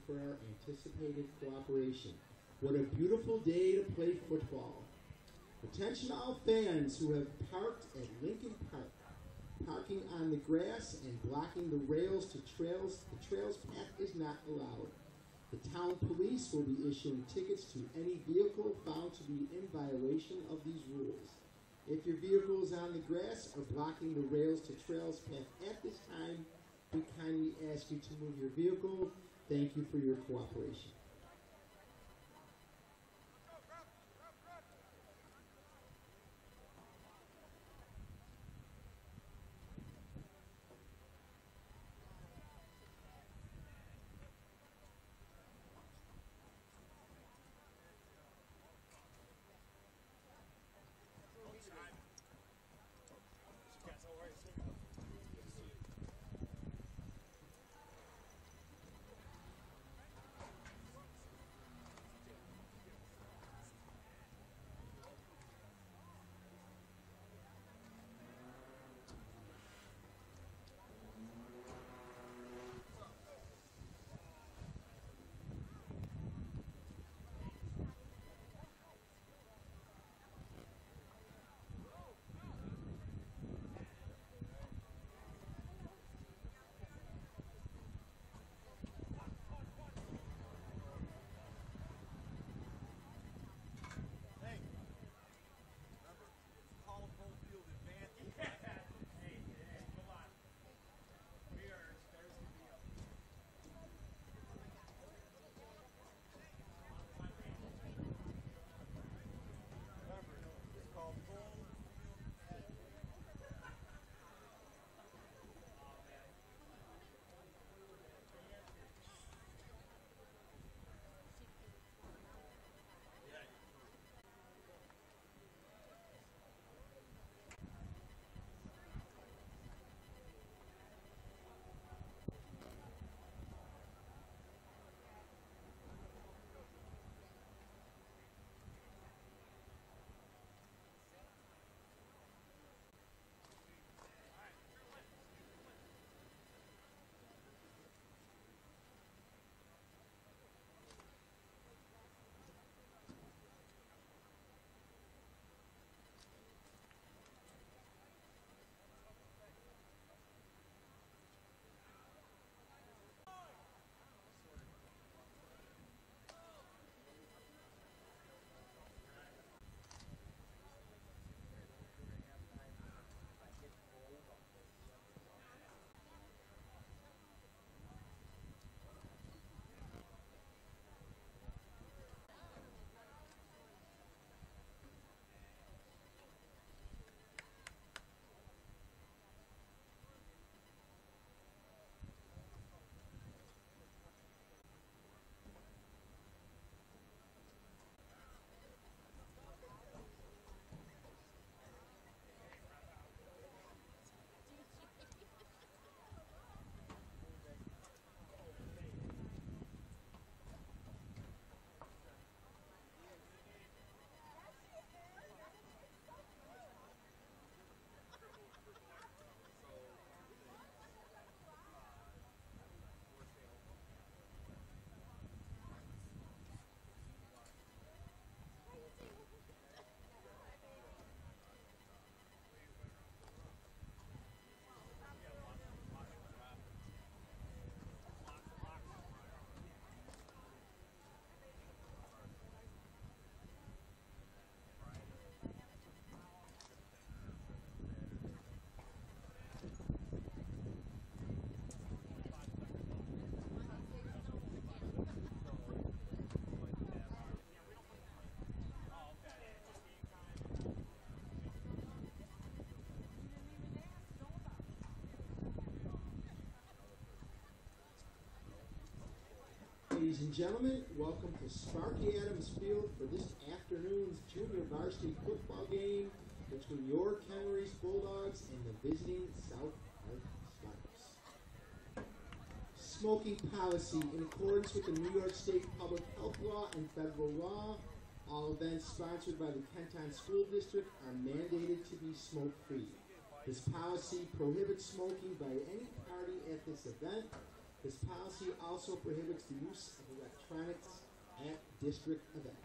for our anticipated cooperation. What a beautiful day to play football. Attention all fans who have parked at Lincoln Park. Parking on the grass and blocking the rails to the trails path is not allowed. The town police will be issuing tickets to any vehicle found to be in violation of these rules. If your vehicle is on the grass or blocking the rails to trails path at this time, we kindly ask you to move your vehicle. Thank you for your cooperation. Ladies and gentlemen, welcome to Sparky Adams Field for this afternoon's junior varsity football game between York Henry's Bulldogs and the visiting South Park Sparks. Smoking policy. In accordance with the New York State Public Health Law and federal law, all events sponsored by the Kenton School District are mandated to be smoke-free. This policy prohibits smoking by any party at this event. This policy also prohibits the use of electronics at district events.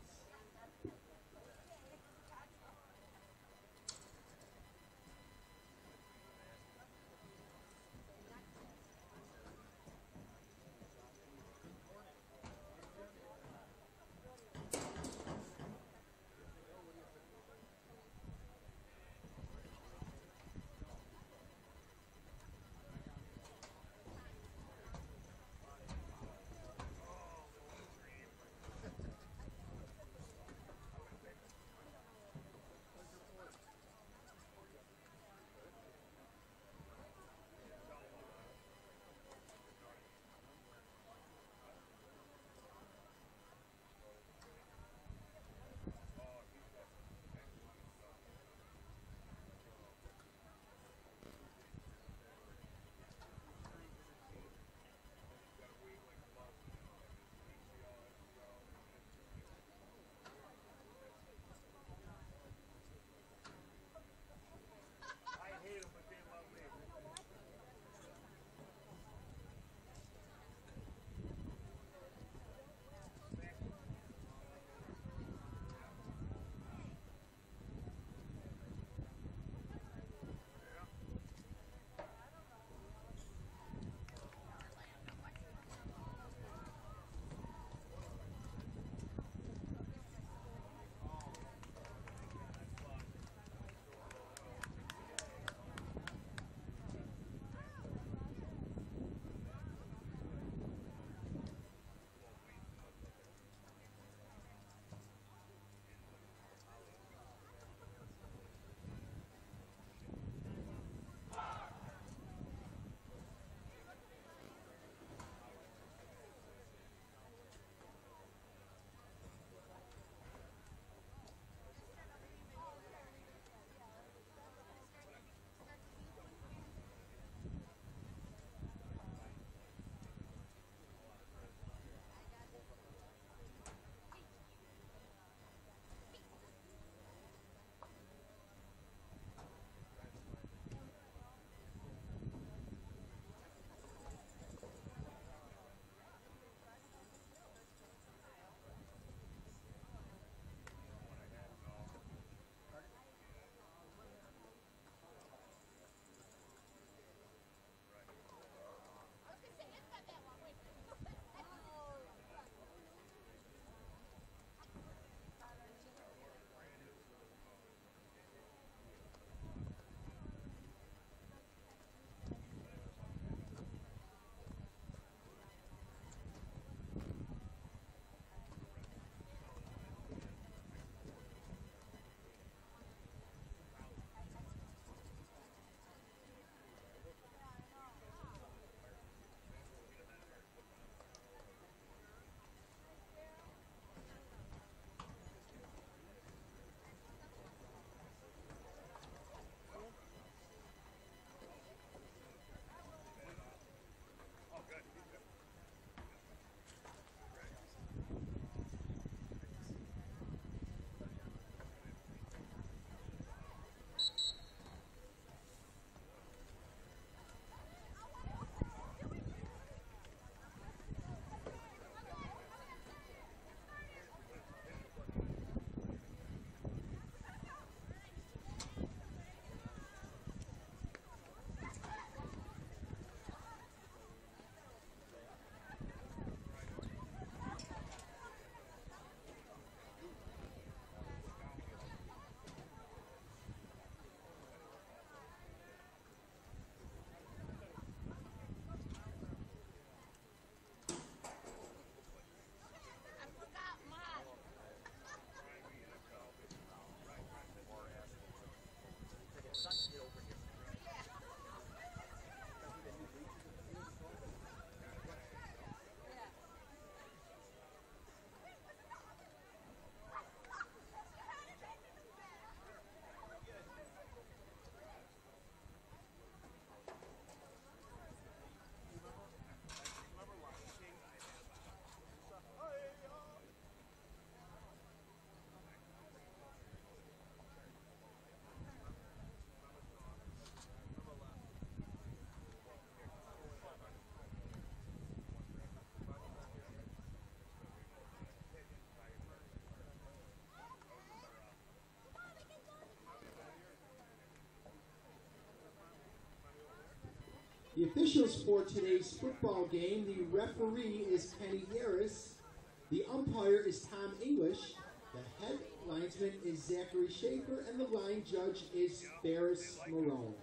The officials for today's football game, the referee is Kenny Harris, the umpire is Tom English, the head linesman is Zachary Schaefer, and the line judge is Ferris Marone.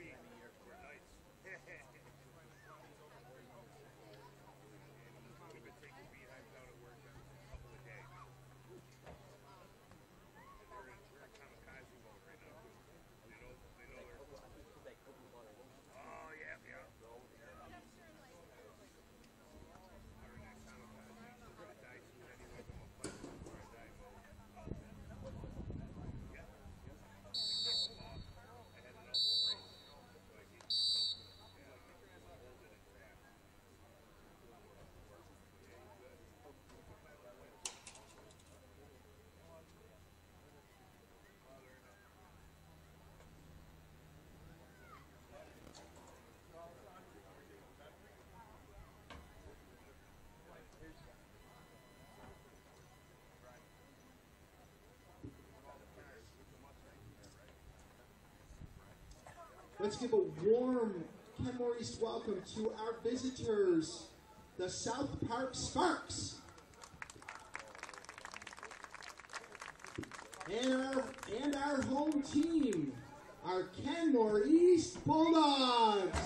Let's give a warm Ken Maurice welcome to our visitors, the South Park Sparks. And our home team, our Ken Maurice Bulldogs.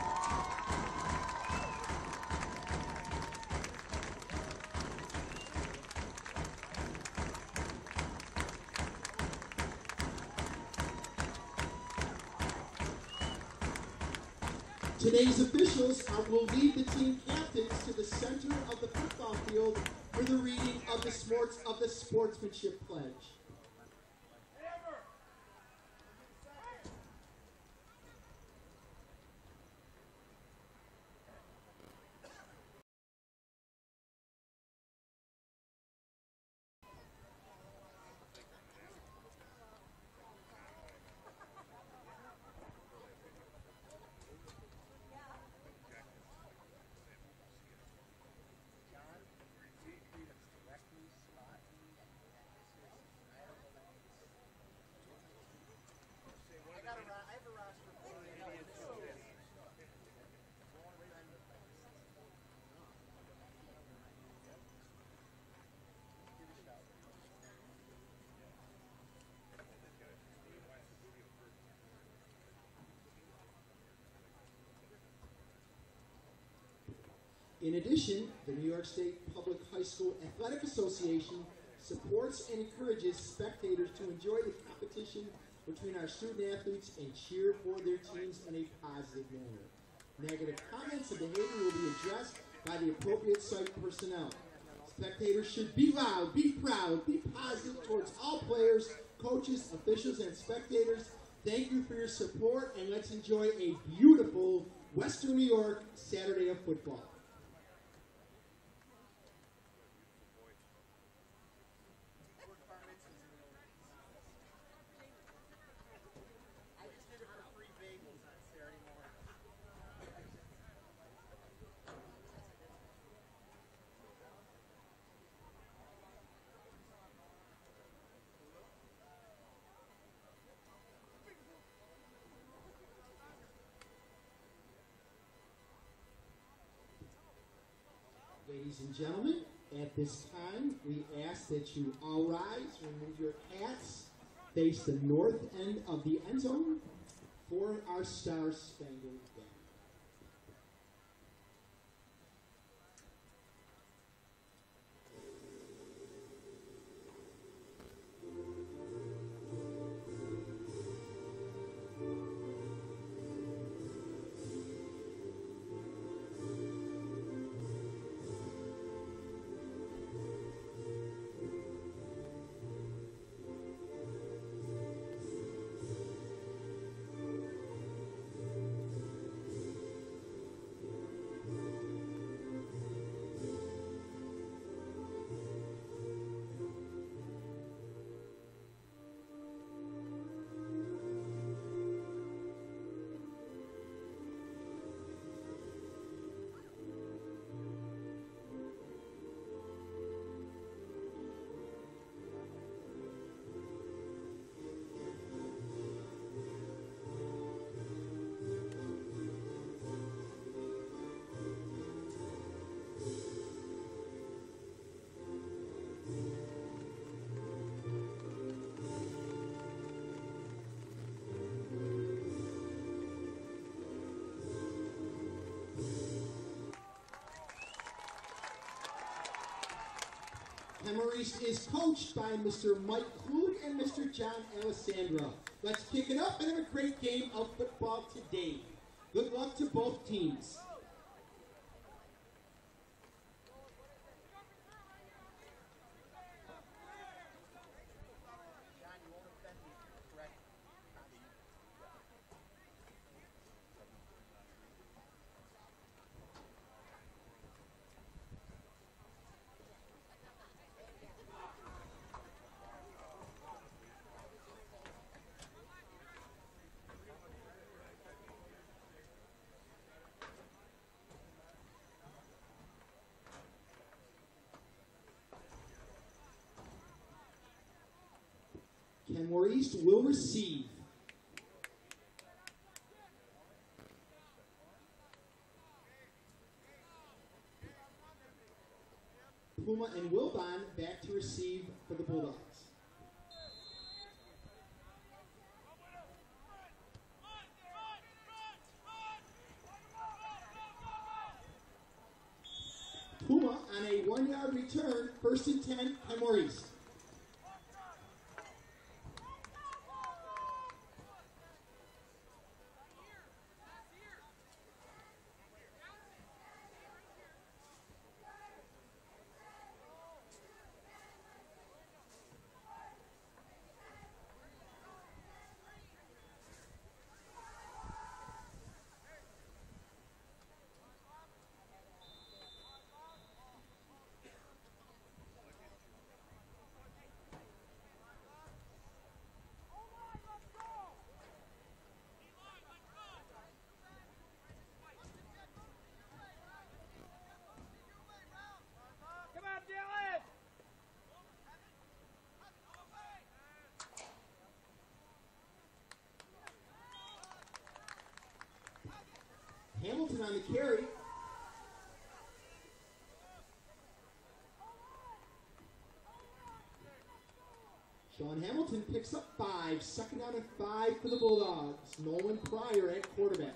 Today's officials will lead the team captains to the center of the football field for the reading of the sportsmanship pledge. In addition, the New York State Public High School Athletic Association supports and encourages spectators to enjoy the competition between our student athletes and cheer for their teams in a positive manner. Negative comments and behavior will be addressed by the appropriate site personnel. Spectators should be loud, be proud, be positive towards all players, coaches, officials, and spectators. Thank you for your support, and let's enjoy a beautiful Western New York Saturday of football. Ladies and gentlemen, at this time, we ask that you all rise, remove your hats, face the north end of the end zone for our Star-Spangled Banner. Kenmore East is coached by Mr. Mike Klug and Mr. John Alessandra. Let's kick it up and have a great game of football today. Good luck to both teams. Kenmore East will receive. Puma and Wilbon back to receive for the Bulldogs. Puma on a 1-yard return, 1st and 10, Kenmore East. Hamilton on the carry. Sean Hamilton picks up 5. 2nd down and 5 for the Bulldogs. Nolan Pryor at quarterback.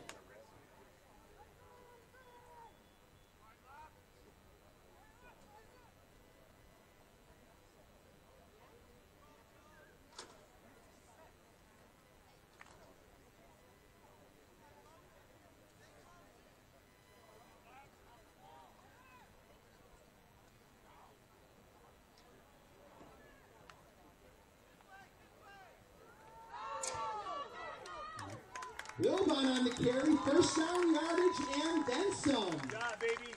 Wilbon on the carry, 1st down yardage and then some. Good job, baby.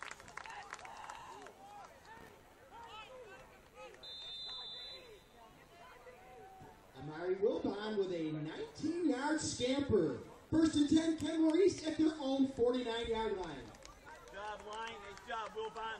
Amari Wilbon with a 19-yard scamper. 1st and 10, Kenmore East at their own 49-yard line. Good job, line. Nice job, Wilbon.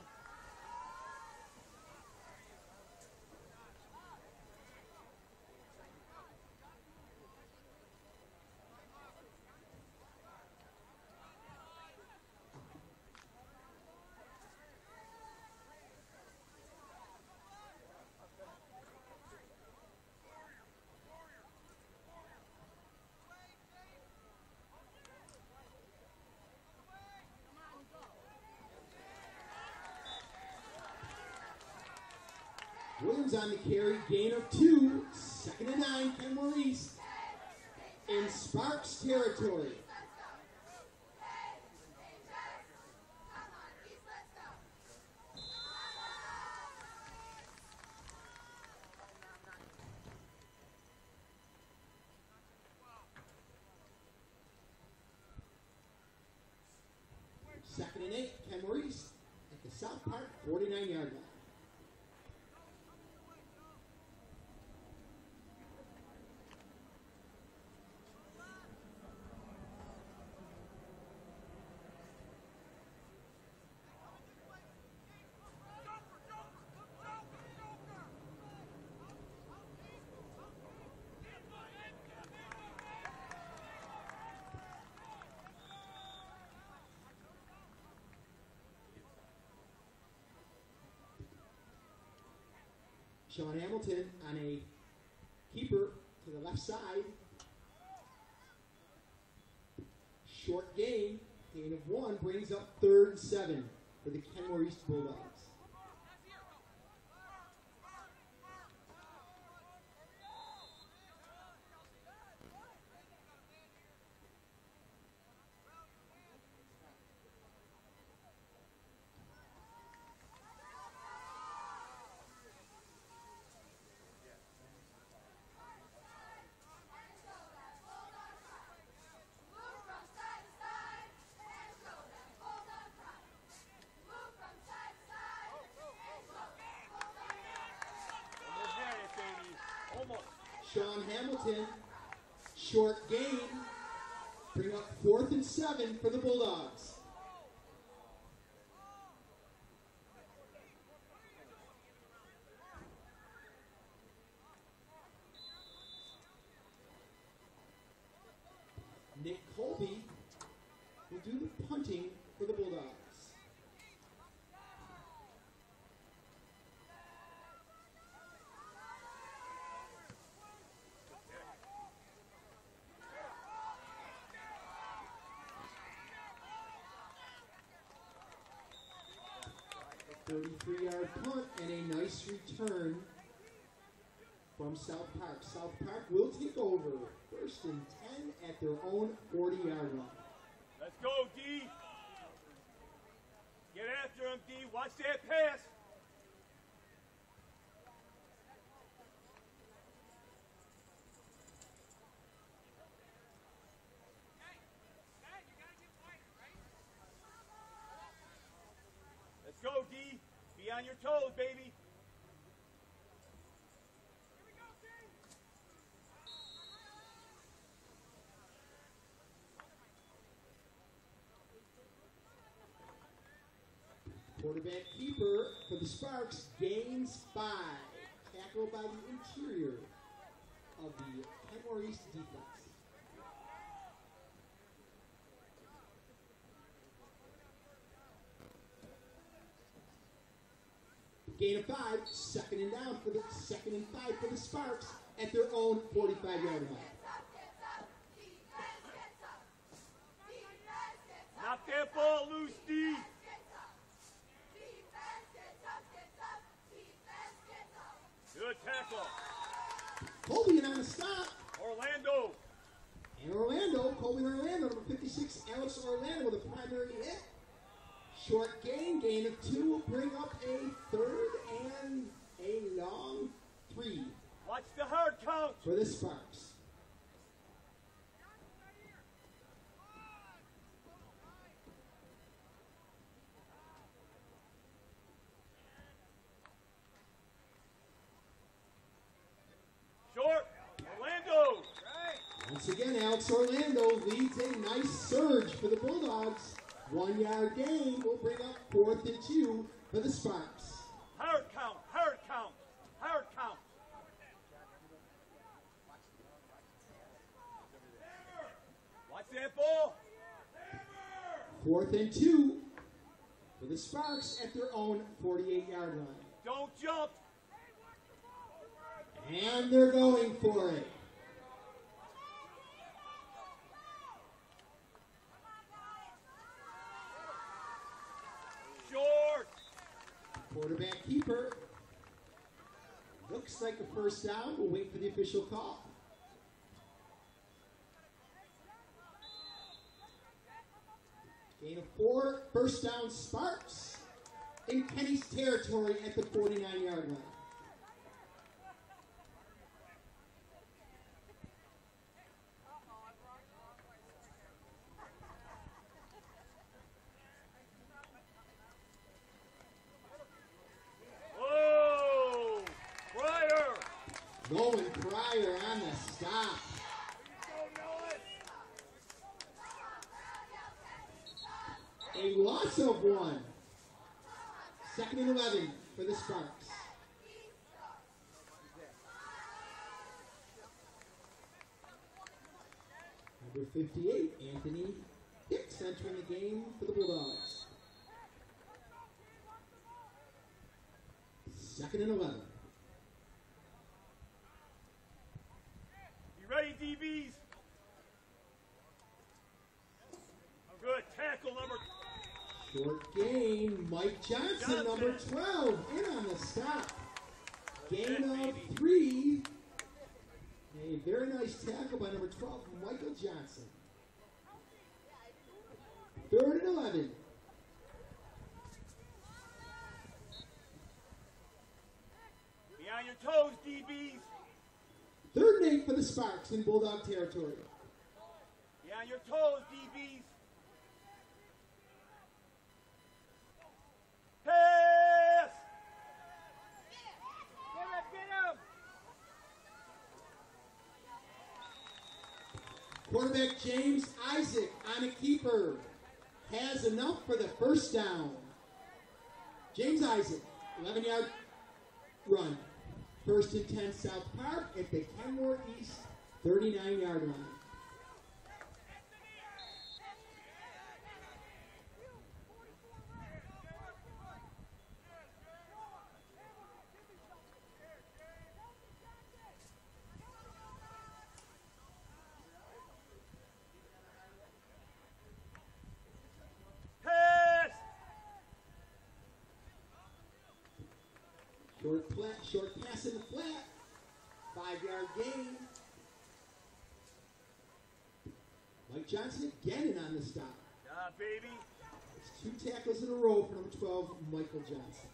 Williams on the carry, gain of 2, 2nd and 9, Kenmore East in Sparks territory. Second and 8, Kenmore East at the South Park 49-yard line. Sean Hamilton on a keeper to the left side. Short gain of 1 brings up 3rd and 7 for the Kenmore East Bulldogs. Sean Hamilton. Short gain. Bring up 4th and 7 for the Bulldogs. Nick Colby will do the punting for the Bulldogs. A 33-yard punt and a nice return from South Park. South Park will take over 1st and 10 at their own 40-yard line. Let's go, D. Get after him, D. Watch that pass. Let's go, D. Be on your toes, baby. Quarterback keeper for the Sparks gains 5. Tackled by the interior of the Kenmore East defense. Gain of 5, 2nd and 5 for the Sparks at their own 45-yard line. Knock that ball loose, D. Good tackle. Colby in on the stop. Orlando. And Orlando, Colby and Orlando, number 56, Alex Orlando with a primary hit. Short gain of 2 will bring up a 3rd and a long 3. Watch the hard count. For the Sparks. Short. Orlando. Once again, Alex Orlando leads a nice surge for the Bulldogs. 1-yard gain will bring up 4th and 2 for the Sparks. Hard count. Hard count. Hard count. Watch that ball. 4th and 2 for the Sparks at their own 48-yard line. Don't jump. And they're going for it. Short. Quarterback keeper. Looks like a 1st down. We'll wait for the official call. Gain of 4, 1st down Sparks in Kenny's territory at the 49-yard line. Oh, Pryor. Going Pryor on the stop. A loss of 1. 2nd and 11 for the Sparks. Number 58, Anthony Hicks entering the game for the Bulldogs. 2nd and 11. You ready, DBs? Good tackle, number. Short gain, Mike Johnson, number 12, in on the stop. Gain of 3. A very nice tackle by number 12, Michael Johnson. 3rd and 11. Be on your toes, DBs. 3rd and 8 for the Sparks in Bulldog territory. Be on your toes, DBs. Pass! Get him! Quarterback James Isaac on a keeper has enough for the first down. James Isaac, 11-yard run. First and 10 South Park at the Kenmore East 39-yard line. Short pass in the flat. 5-yard gain. Mike Johnson again in on the stop. Baby. It's 2 tackles in a row for number 12, Michael Johnson.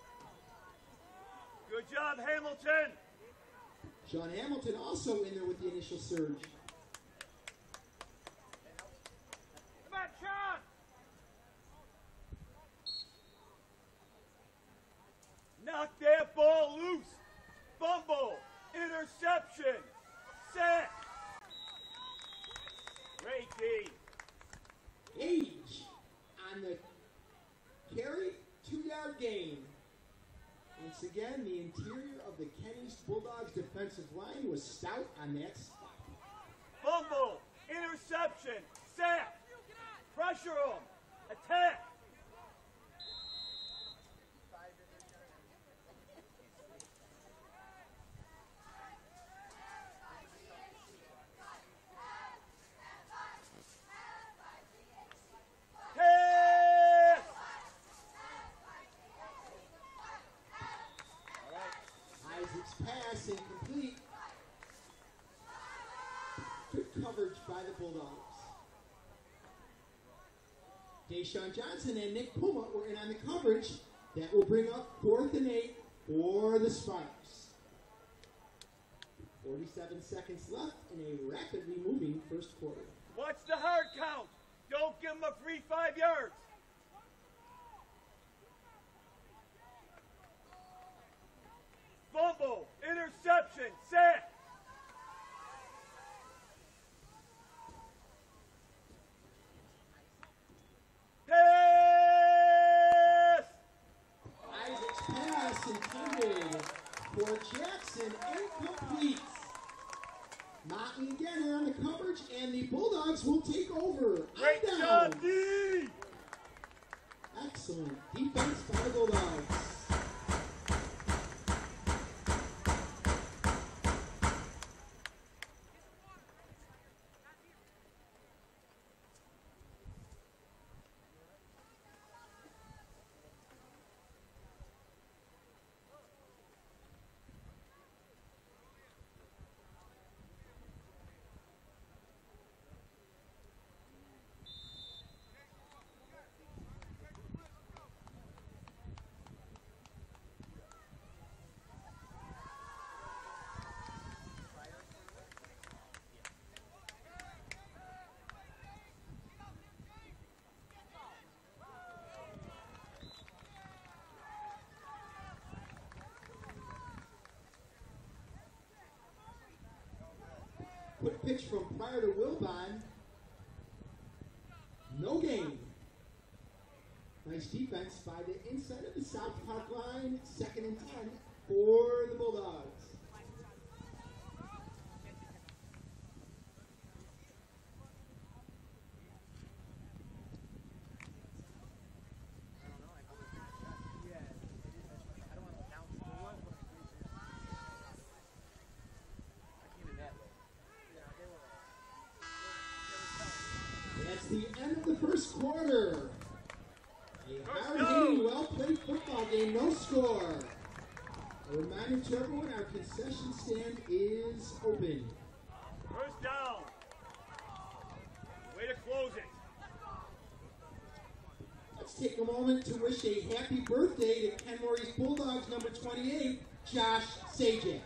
Good job, Hamilton. Sean Hamilton also in there with the initial surge. Come on, Sean. Knock that ball loose. Fumble. Interception. Sack. Great D. Gage on the carry, 2-yard gain. Once again, the interior of the Kenny's Bulldogs defensive line was stout on that spot. Fumble. Interception. Sack. Pressure him. Attack. Pass incomplete. Good coverage by the Bulldogs. Deshaun Johnson and Nick Puma were in on the coverage. That will bring up 4th and 8 for the Sparks. 47 seconds left in a rapidly moving first quarter. Watch the hard count. Don't give him a free 5 yards. Fumble, interception, sack. Pass! Isaac's pass intended for Jackson, incomplete. Motley again are on the coverage, and the Bulldogs will take over. Great job, D! Excellent defense by the Bulldogs. Quick pitch from Pryor to Wilbon. No gain. Nice defense by the inside of the South Park line. 2nd and 10 for the Bulldogs. That's the end of the first quarter. A hard-hitting, well-played football game, no score. A reminder to everyone, our concession stand is open. First down. Way to close it. Let's take a moment to wish a happy birthday to Kenmore East Bulldogs number 28, Josh Sajak.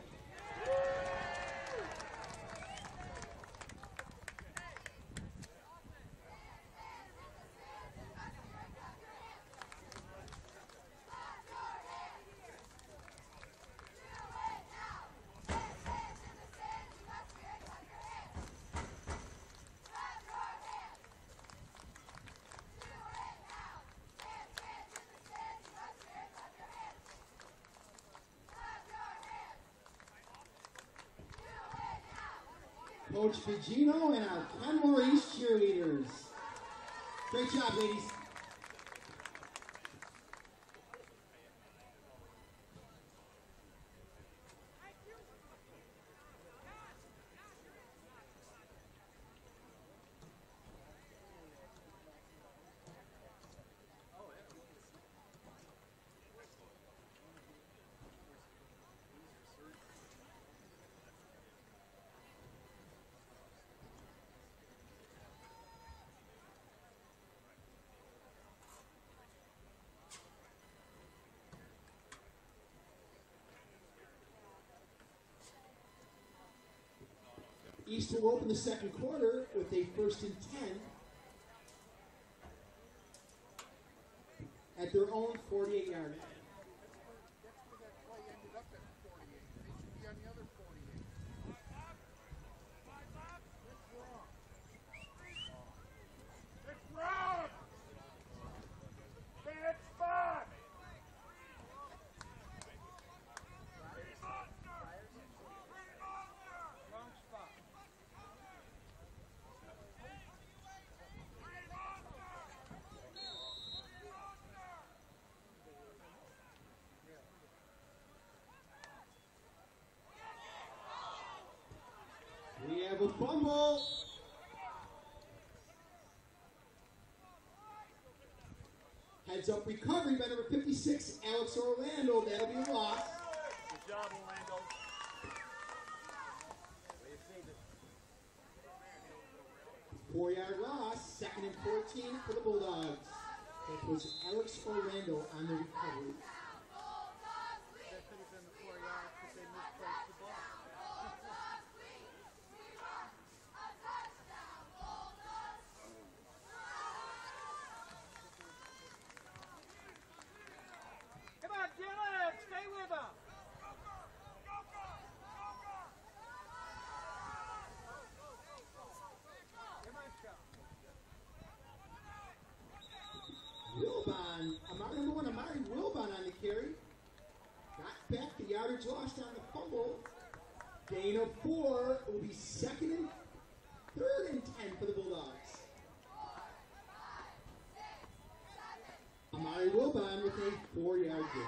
Coach Vigino and our Kenmore East cheerleaders. Great job, ladies. East will open the second quarter with a 1st and 10 at their own 48-yard line. We have a fumble. Heads up recovery by number 56, Alex Orlando. That'll be a loss. Good job, Orlando. Way to save it. 4-yard loss, 2nd and 14 for the Bulldogs. That was Alex Orlando on the recovery. That could have been the 4 yards because they misplaced the ball. Come on, Dylan, stay with them. Come on, Sean. Wilbon, number 1, Amari Wilbon on the carry. Got back the yardage lost on the fumble. Gain of 4 will be 2nd and 3rd and 10 for the Bulldogs. Amari Wilbon with a 4-yard gain.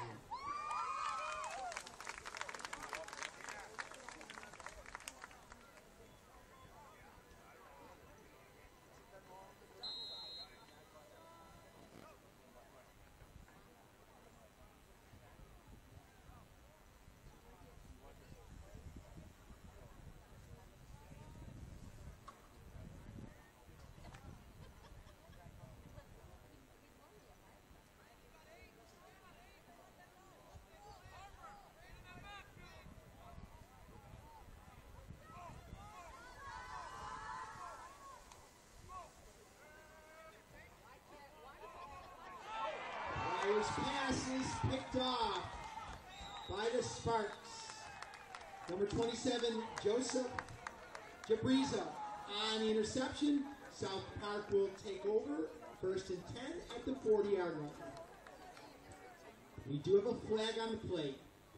Flyers pass is picked off by the Sparks. Number 27, Joseph Jabriza on the interception. South Park will take over. 1st and 10 at the 40-yard line. We do have a flag on the plate.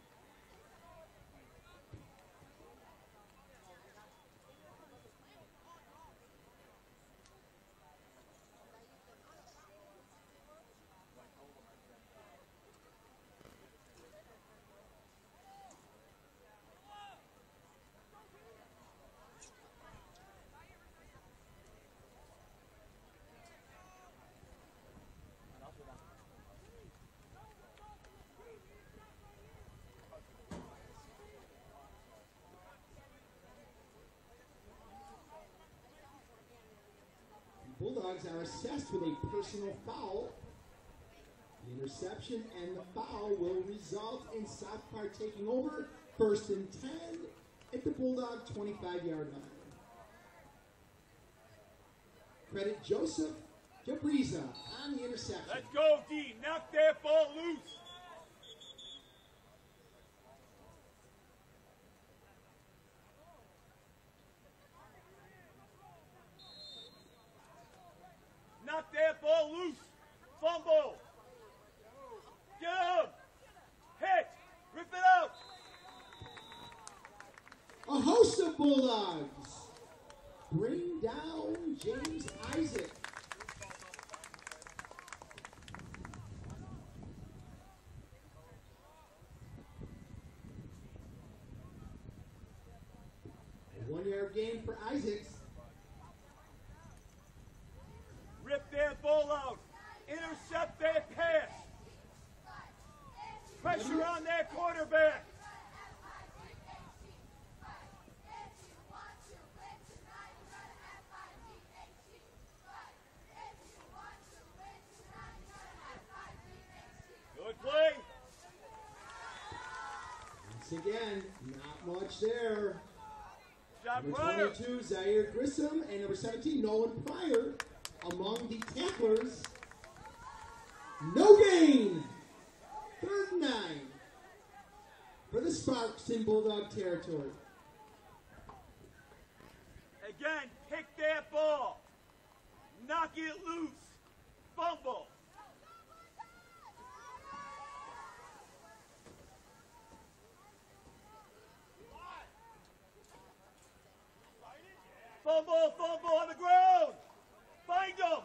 Bulldogs are assessed with a personal foul. The interception and the foul will result in South Park taking over. 1st and 10 at the Bulldog 25-yard line. Credit Joseph Jabriza on the interception. Let's go, D. Knock that ball loose. Knock that ball loose. Fumble. Get him. Hit. Rip it out. A host of Bulldogs down, James Isaac. A 1-yard gain for Isaacs. Rip that ball out. Intercept that pass. Pressure on that quarterback. Good play. Once again, not much there. Shot Number Pryor. 22, Zaire Grissom, and number 17, Nolan Pryor, among the tacklers. No gain. 3rd and 9 for the Sparks in Bulldog territory. Again, pick that ball. Knock it loose. Fumble. Fumble, fumble on the ground. Find him.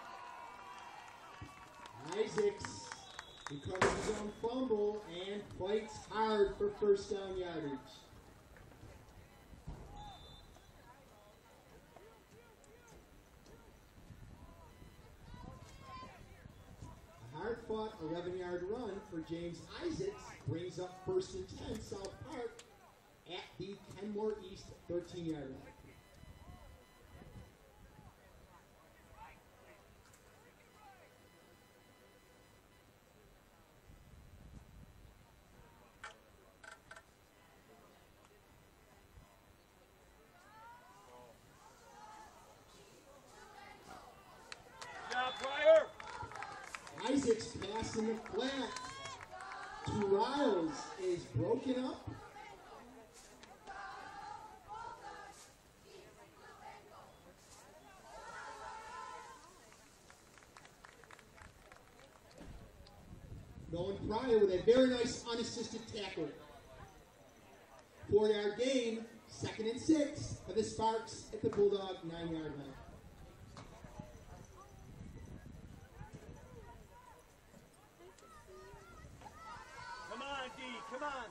Isaacs recovers his own fumble and fights hard for 1st down yardage. A hard-fought 11-yard run for James Isaacs brings up 1st and 10 South Park at the Kenmore East 13-yard line. Shot Pryor. Isaacs pass in the flat to Riles is broken up. Nolan Pryor with a very nice unassisted tackle. 4-yard gain, 2nd and 6 for the Sparks at the Bulldog 9-yard line. Come on, D. Come on.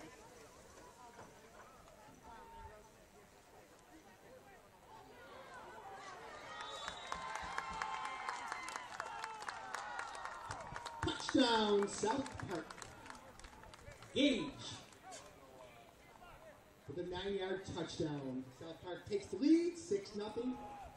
Touchdown, South Park. Gage for the 9-yard touchdown. South Park takes the lead, 6-0.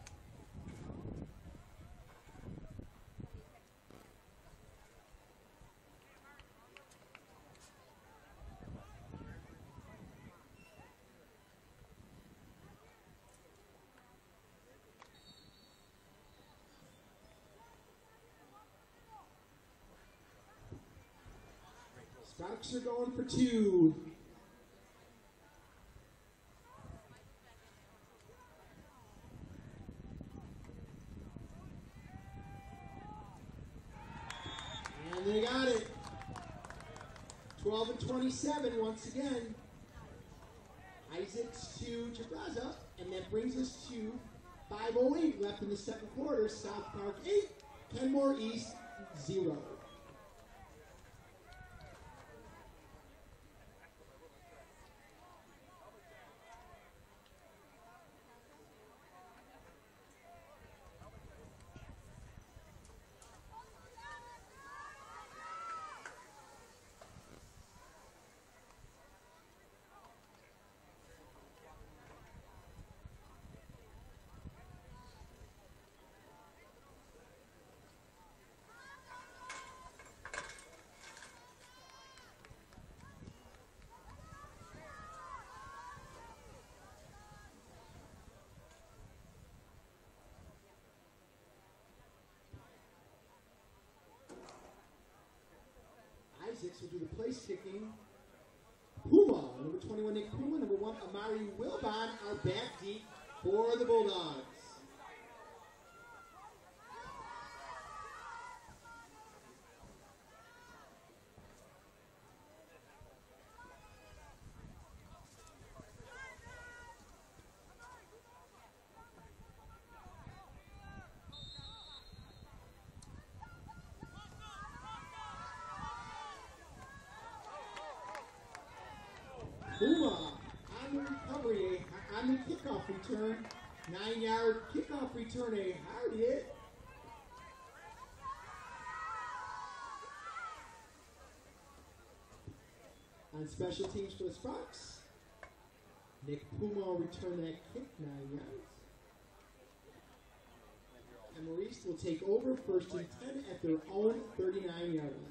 Sparks are going for 2. And they got it. 12 and 27 once again. Isaacs to Jabraza, and that brings us to 5:08 left in the 2nd quarter. South Park 8, Kenmore East 0. Isaacs will do the place kicking. Puma, number 21 Nick Puma, number 1 Amari Wilbon are back deep for the Bulldogs. Puma on the recovery, on the kickoff return. 9-yard kickoff return, a hard hit. On special teams for the Sparks, Nick Puma will return that kick 9 yards. And Maurice will take over 1st and 10 at their own 39-yard line.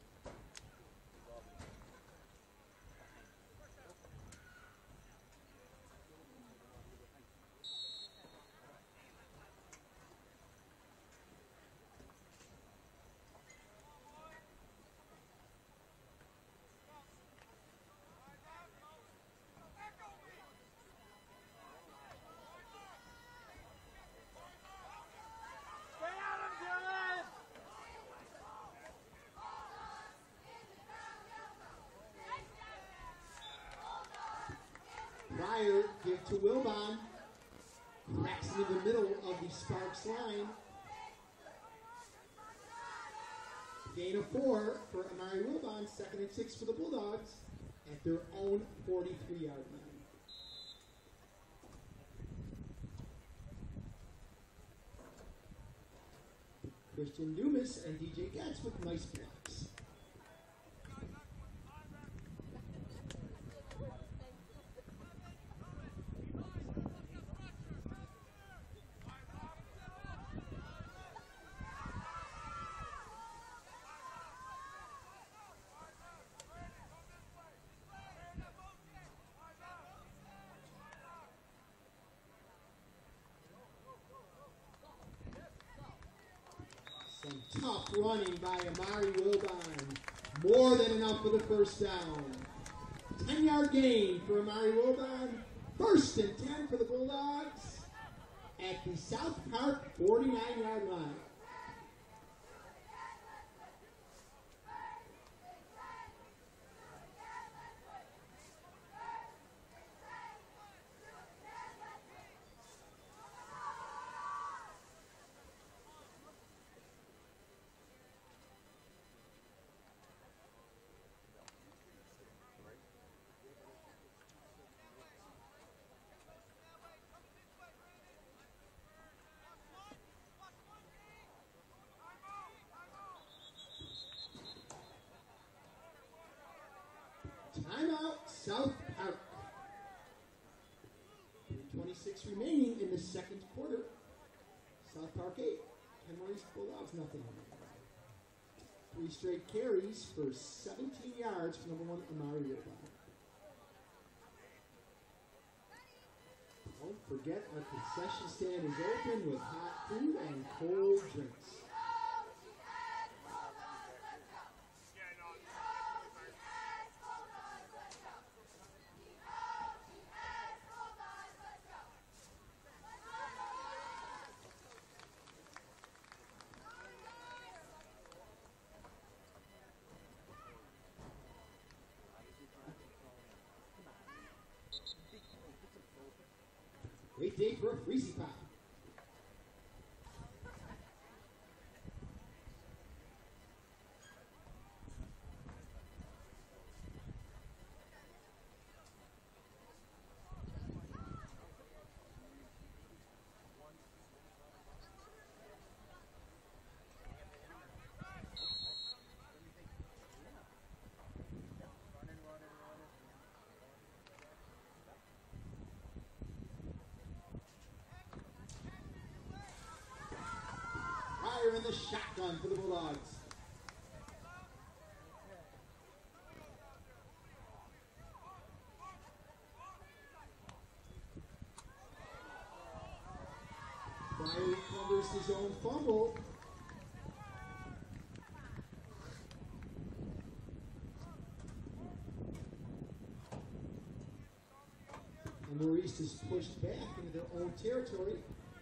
Pryor give to Wilbon. Cracks into the middle of the Sparks line. Gain of 4 for Amari Wilbon. 2nd and 6 for the Bulldogs at their own 43-yard line. Christian Dumas and DJ Getz with nice blocks. Some tough running by Amari Wilbon. More than enough for the first down. 10-yard gain for Amari Wilbon. 1st and 10 for the Bulldogs at the South Park 49-yard line. Timeout, South Park. 3:26 remaining in the second quarter. South Park 8. Kenworth Bulldogs nothing. 3 straight carries for 17 yards for number 1 Amari Wilbon. Don't forget our concession stand is open with hot food and cold drinks. Great day for a freezy pop. In the shotgun for the Bulldogs. Pryor recovers his own fumble. And Maurice is pushed back into their own territory.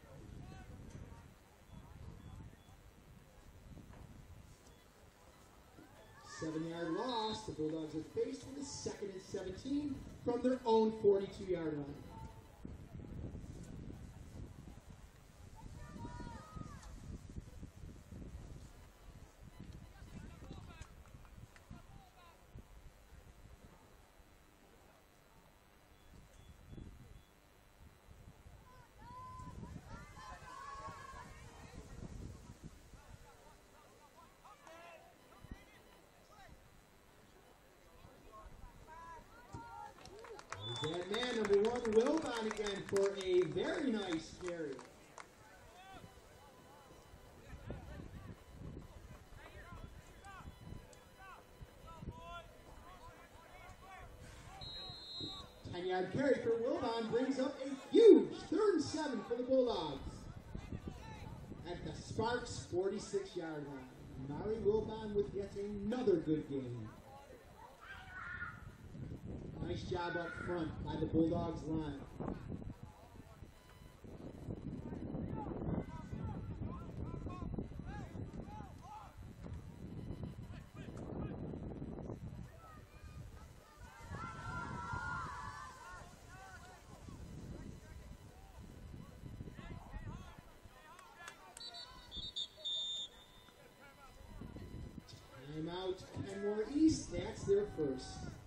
7-yard loss. The Bulldogs are faced with a 2nd and 17 from their own 42-yard line. That man, number 1, Wilbon again for a very nice carry. Yard carry for Wilbon brings up a huge 3rd and 7 for the Bulldogs. At the Sparks 46-yard line. Mari Wilbon with yet another good game. Nice job up front by the Bulldogs line. Timeout, Kenmore East. That's their first.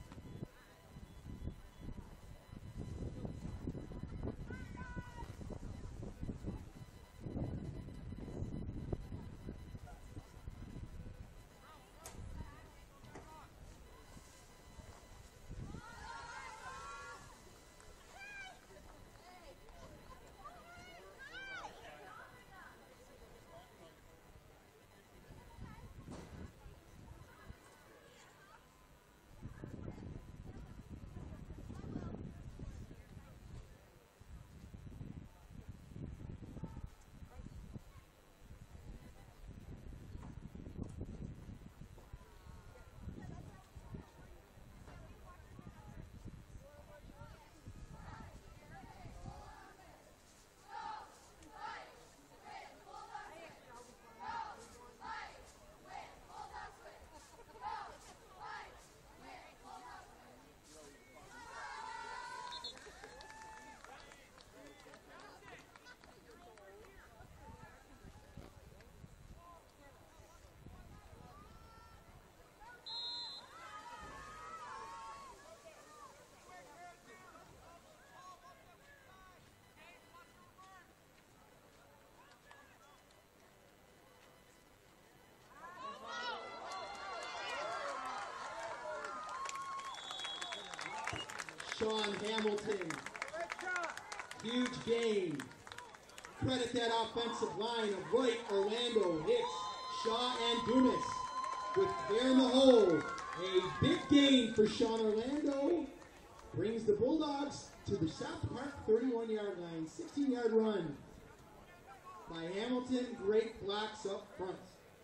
Sean Hamilton, huge game. Credit that offensive line of Wright, Orlando, Hicks, Shaw, and Dumas with clear in the hole. A big gain for Sean Orlando brings the Bulldogs to the South Park 31-yard line. 16-yard run by Hamilton. Great blocks up front.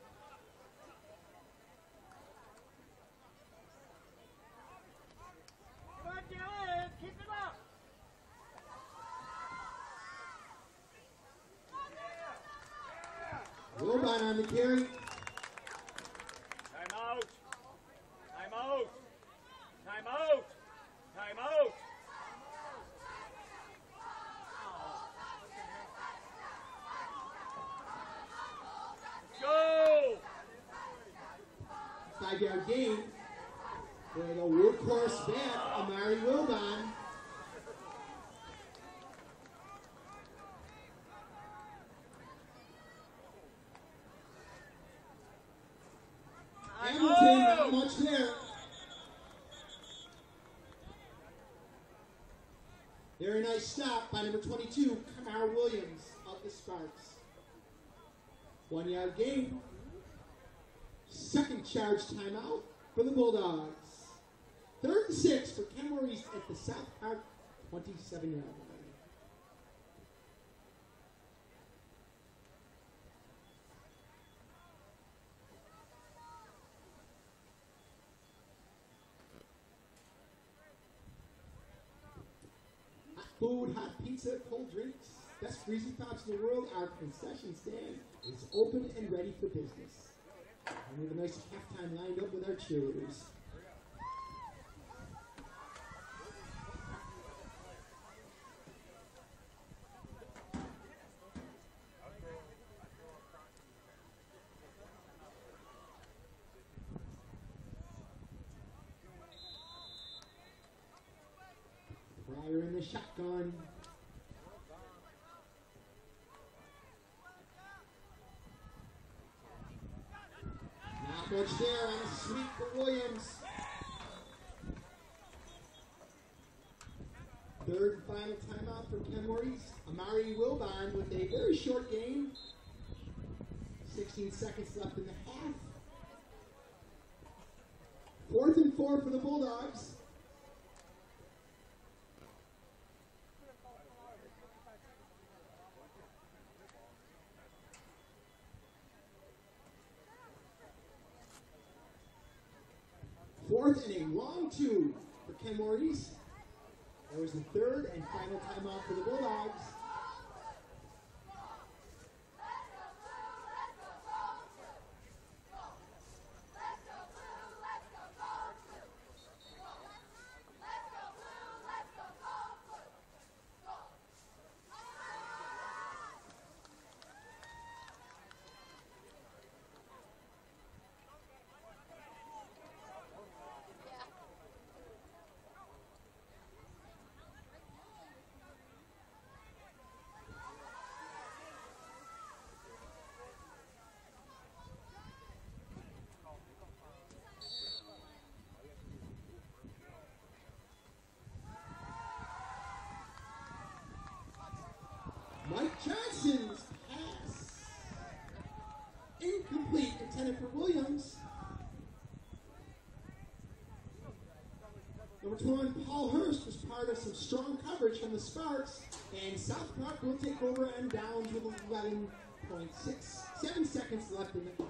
Wilbon on the carry. Timeout. Timeout. Timeout. Timeout. Go. 5-yard gain for the workhorse back, Amari Wilbon. Hamilton, not much there. Very nice stop by number 22, Kamar Williams of the Sparks. 1-yard gain. Second charge timeout for the Bulldogs. 3rd and 6 for Kenmore East at the South Park 27-yard line. Food, hot pizza, cold drinks, best freezy pops in the world. Our concession stand is open and ready for business. And we have a nice halftime lined up with our cheerleaders. Pryor in the shotgun. Not much there on a sweep for Williams. Third and final timeout for Kenmore East. Amari Wilbon with a very short game. 16 seconds left in the half. 4th and 4 for the Bulldogs. Fourth and a long two for Kenmore East. That was the third and final timeout for the Bulldogs. Mike Johnson's pass. Incomplete, intended for Williams. Number 21, Paul Hurst, was part of some strong coverage from the Sparks, and South Park will take over and downs with 11.67 seconds left in the game.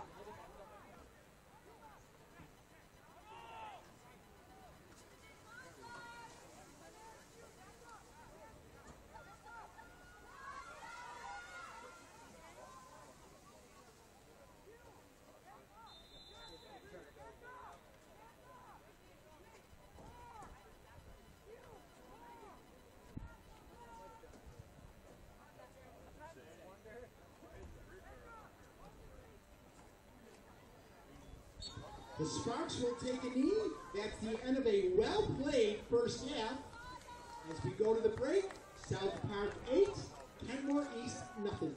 The Sparks will take a knee. That's the end of a well-played first half. As we go to the break, South Park 8, Kenmore East nothing.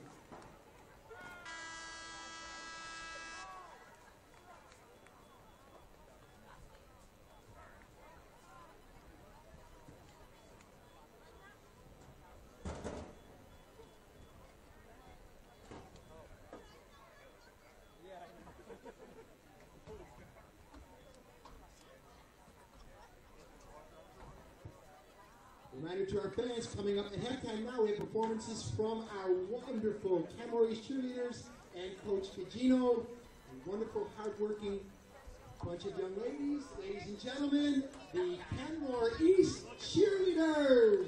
Reminder to our fans, coming up at halftime now, we have performances from our wonderful Kenmore East cheerleaders and Coach Cagino, a wonderful, hardworking bunch of young ladies. Ladies and gentlemen, the Kenmore East cheerleaders.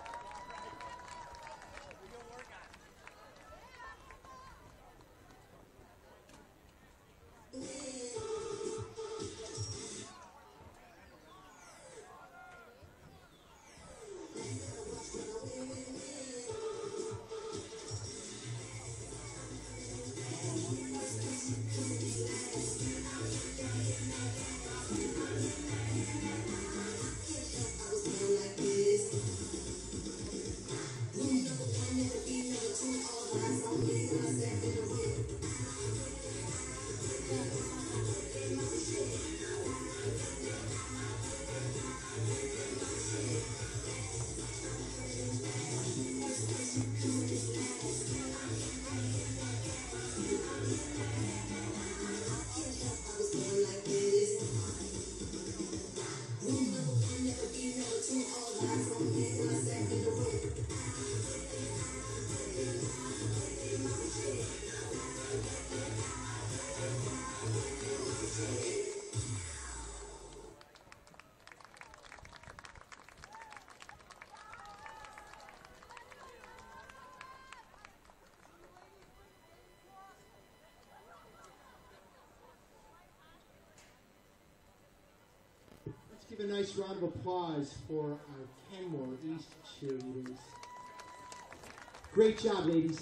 Give a nice round of applause for our Kenmore East cheerleaders. Great job, ladies.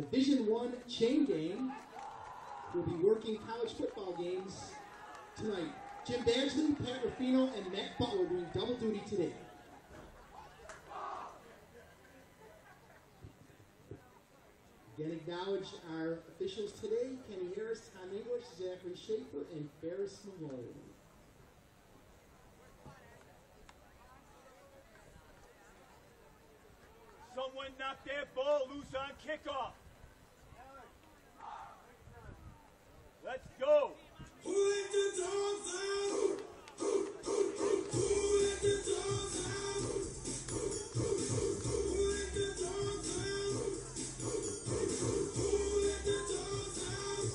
Division I chain gang will be working college football games tonight. Jim Badgley, Pat Ruffino, and Matt Butler doing double duty today. Again, acknowledge our officials today: Kenny Harris, Tom English, Zachary Schaefer, and Ferris Malone. Someone knocked that ball loose on kickoff. Let's go. Who let the dogs out? Who let the dogs out? Who let the dogs out? Who let the dogs out?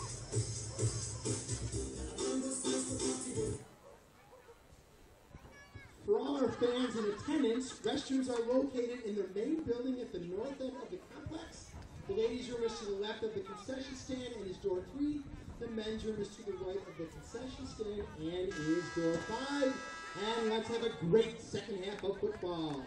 For all our fans in attendance, restrooms are located in the main building at the north end of the complex. The ladies' room is to the left of the concession stand and is door 3. The men's room is to the right of the concession stand and is door 5. And let's have a great second half of football.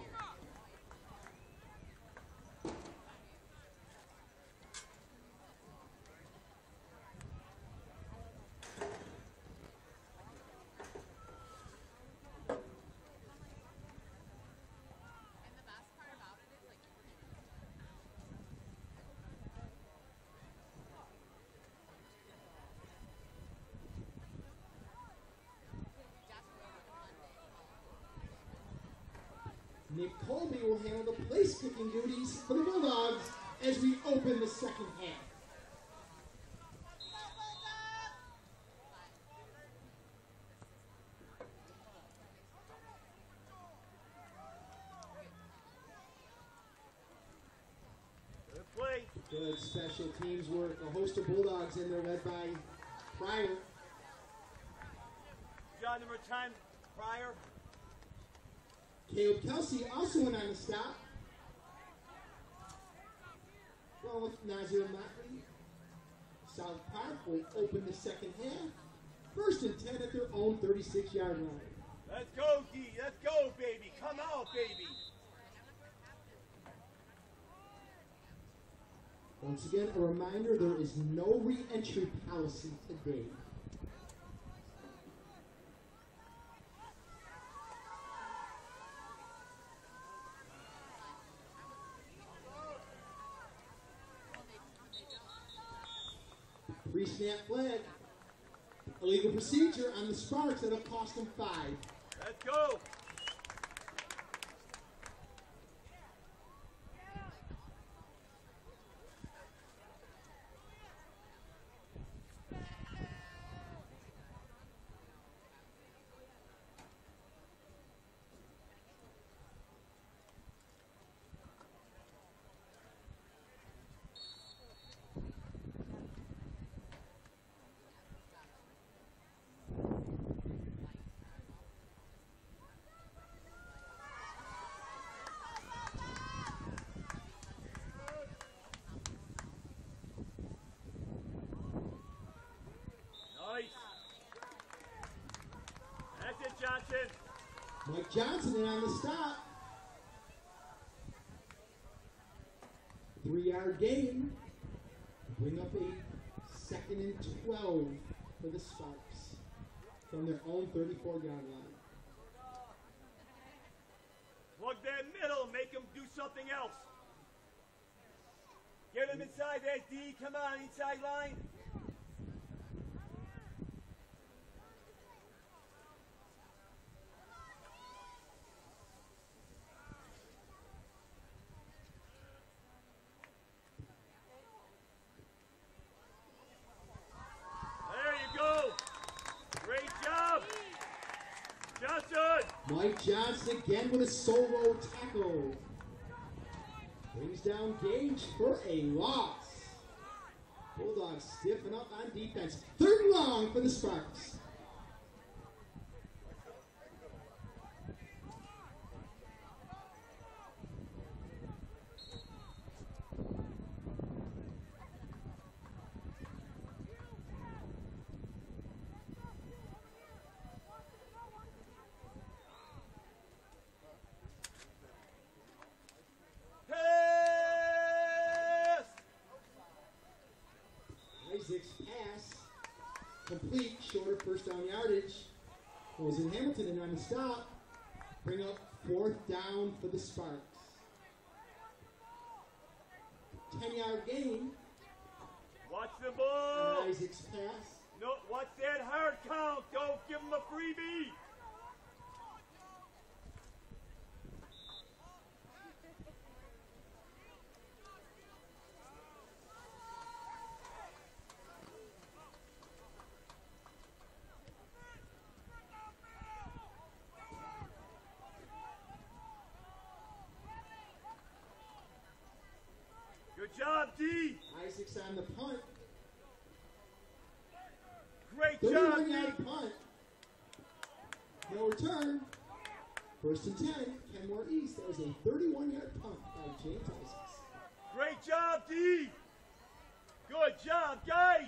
Nick Colby will handle the place-kicking duties for the Bulldogs as we open the second half. Good play. Good special teams work. A host of Bulldogs in there led by Pryor. John number 10, Pryor. Caleb Kelsey also went on the stop. Well, with Nazir Motley, South Park will open the second half. First and 10 at their own 36-yard line. Let's go, D. Let's go, baby. Come out, baby. Once again, a reminder, there is no re-entry policy today. Pre-snap flag. Illegal procedure on the Sparks that'll cost them 5. Let's go. Nice. That's it, Johnson. Mike Johnson in on the stop. 3-yard gain. Bring up a 2nd and 12 for the Sparks from their own 34-yard line. Plug that middle. Make him do something else. Get him inside that D. Come on, inside line. There you go. Great job. Johnson. Mike Johnson again with a solo tackle. Brings down Gage for a loss. Bulldogs stiffen up on defense. 3rd and long for the Sparks. Pass. complete, short of first down yardage. Goes in Hamilton and on the stop. Bring up 4th down for the Sparks. 10-yard gain Watch the ball. on Isaac's pass. No, watch that hard count. Don't give him a freebie. Good job, D. Isaac's on the punt. Great job, D. 31-yard punt. No return. 1st and 10. Kenmore East. That was a 31-yard punt by James Isaacs. Great job, D. Good job, guys.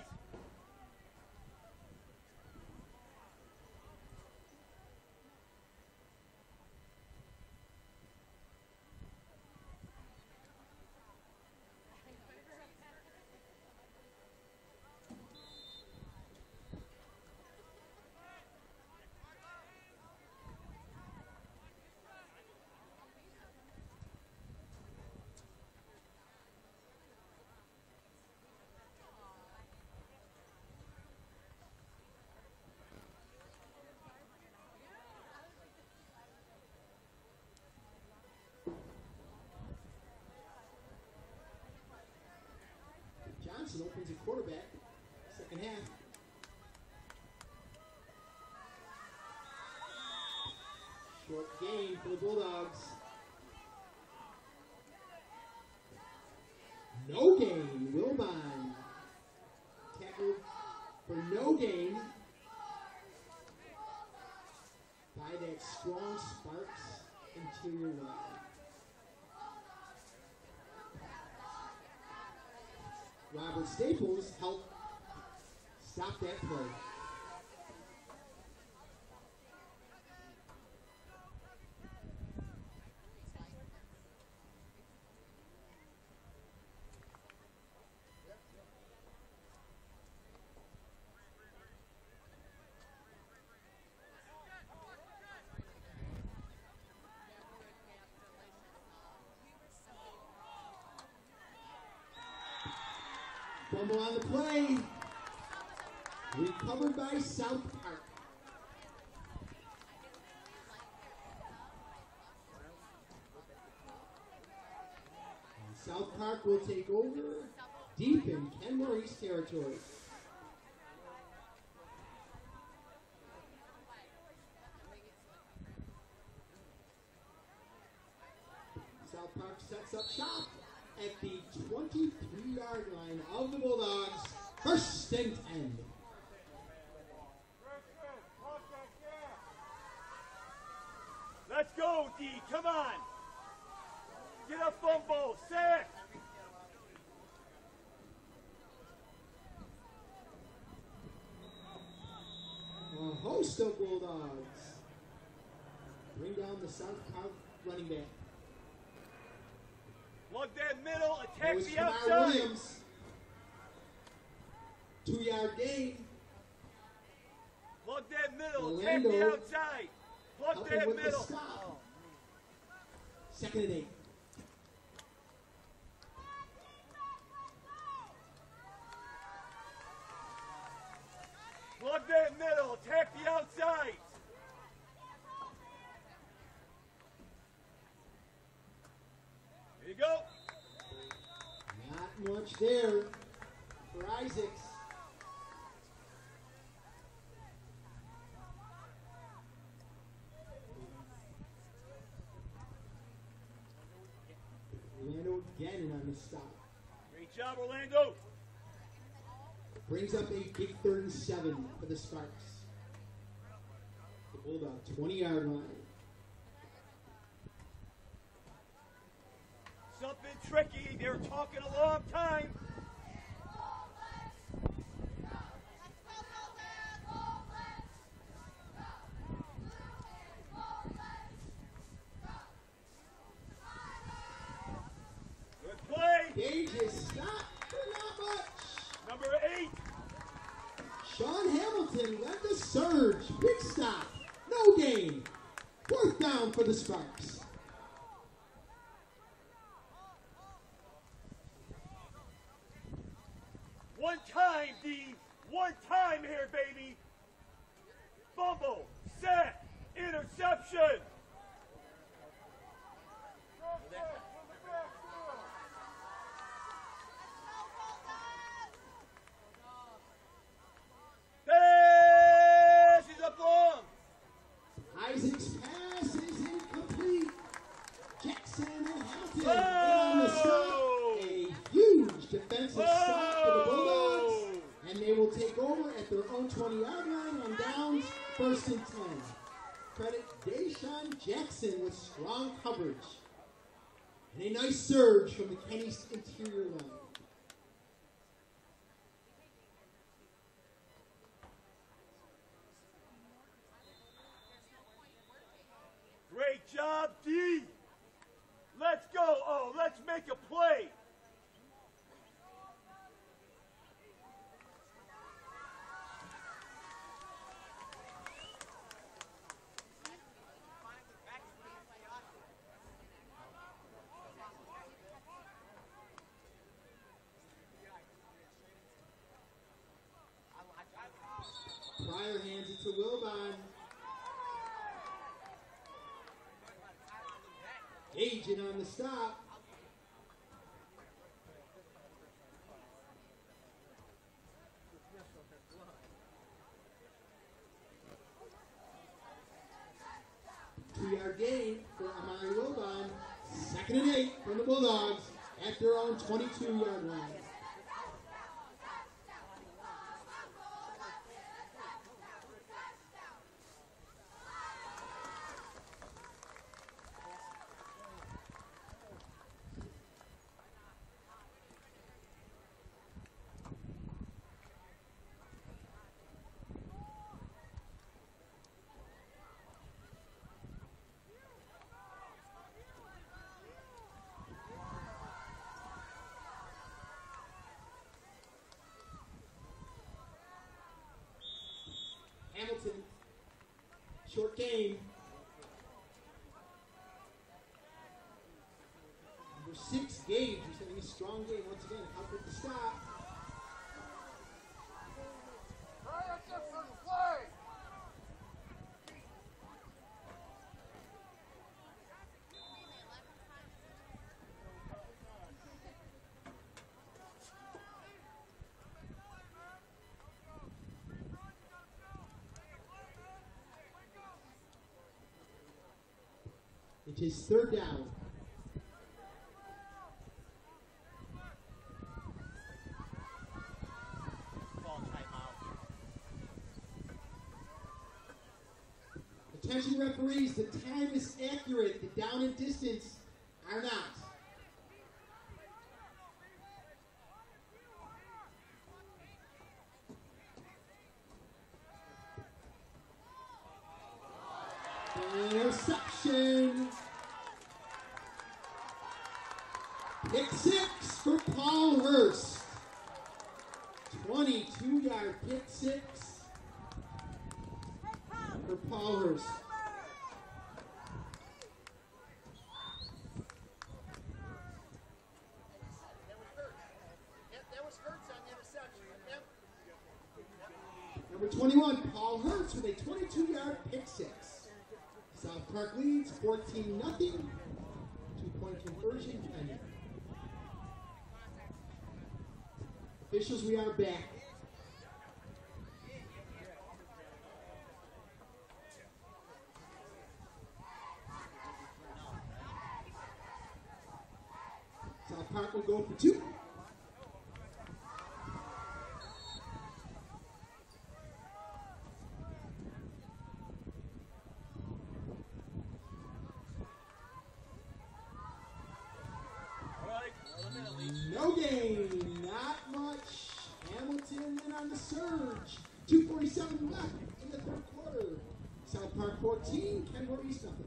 Johnson opens at quarterback. Second half. Short gain for the Bulldogs. No gain. Wilbon tackled for no gain by that strong Sparks interior line. Robert Staples helped stop that play. Fumble on the play. Recovered by South Park. And South Park will take over deep in Kenmore East territory. South Park sets up shop at the 23-yard line of the Bulldogs. 1st and 10. Let's go, D. Come on. Get a fumble. Sack. A host of Bulldogs bring down the South Park running back. Plug that middle. That Attack was the Kamar outside. Williams. 2-yard gain. Plug that middle. Attack Orlando the outside. Plug Helping that with the middle. stop. 2nd and 8. Plug that middle. Attack the outside. Here you go. Not much there for Isaacs. Orlando again on the stop. Great job, Orlando. Brings up a big 3rd and 7 for the Sparks. The Bulldog 20-yard line. Something tricky. They were talking a long time. Good play. Gage is stopped for not much. Number 8. Sean Hamilton Hamilton led the surge. Big stop. No gain. Fourth down for the Sparks. One time, D. One time here, baby. Fumble. Set. Interception. Pass is up long. Isaac's pass is incomplete. Jackson and Hamilton in on the stop. A huge defensive stop for the Bulldogs. And they will take over at their own 20-yard line on downs, 1st and 10. Credit Deshaun Jackson with strong coverage. And a nice surge from the Kenny's interior line. Great job, D. Let's go. Oh, let's make a play. Pryor hands it to Wilbon. Agent on the stop. Two-yard gain for Amari Wilbon. 2nd and 8 from the Bulldogs at their own 22-yard line. Hamilton, short game. Number 6, Gage, who's having a strong game once again. Up with the stop. It is 3rd down. Attention referees, the time is accurate. The down and distance are not. Interception. Pick 6 for Paul Hurst. 22-yard pick 6 for Paul Hurst. Number 21, Paul Hurst with a 22-yard pick 6. South Park leads 14-0. 2-point conversion pending. Officials, we are back. South Park will go for 2. No gain, not much. Hamilton in on the surge. 2:47 left in the 3rd quarter. South Park 14, Kenmore East nothing.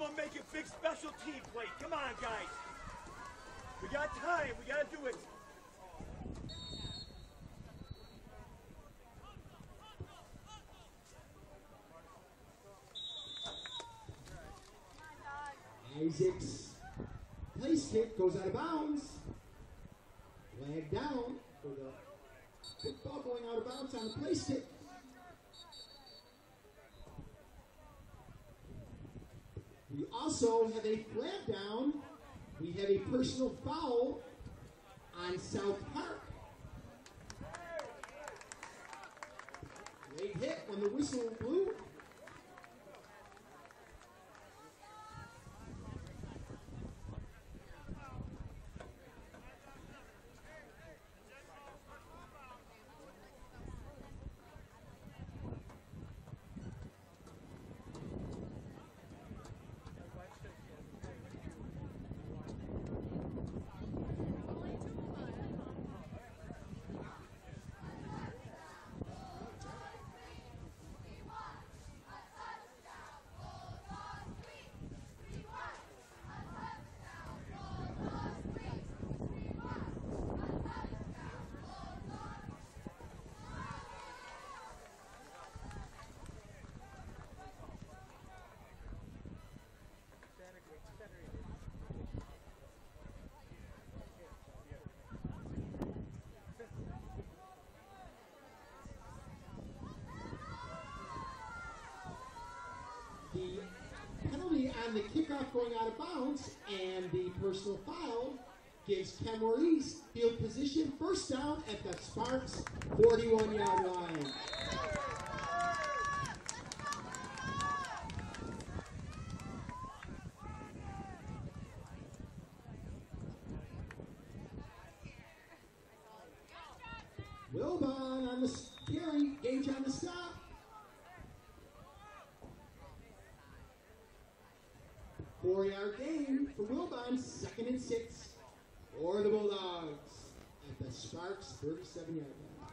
gonna make a big special team play. Come on, guys. We got time. We gotta do it. Isaac's place kick goes out of bounds. Flag down for the football going out of bounds on the place kick. We also have a flag down. We have a personal foul on South Park. Late hit when the whistle blew. The penalty on the kickoff going out of bounds and the personal foul gives Kenmore East field position first down at the Sparks 41-yard line. Wilbon on the carry, Gage on the stop. Four-yard gain for Wilbon, 2nd and 6 for the Bulldogs at the Sparks 37-yard line.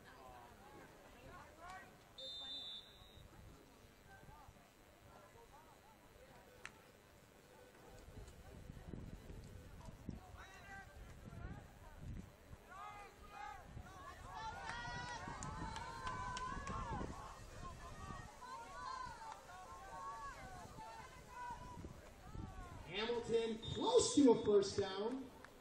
Hamilton close to a first down.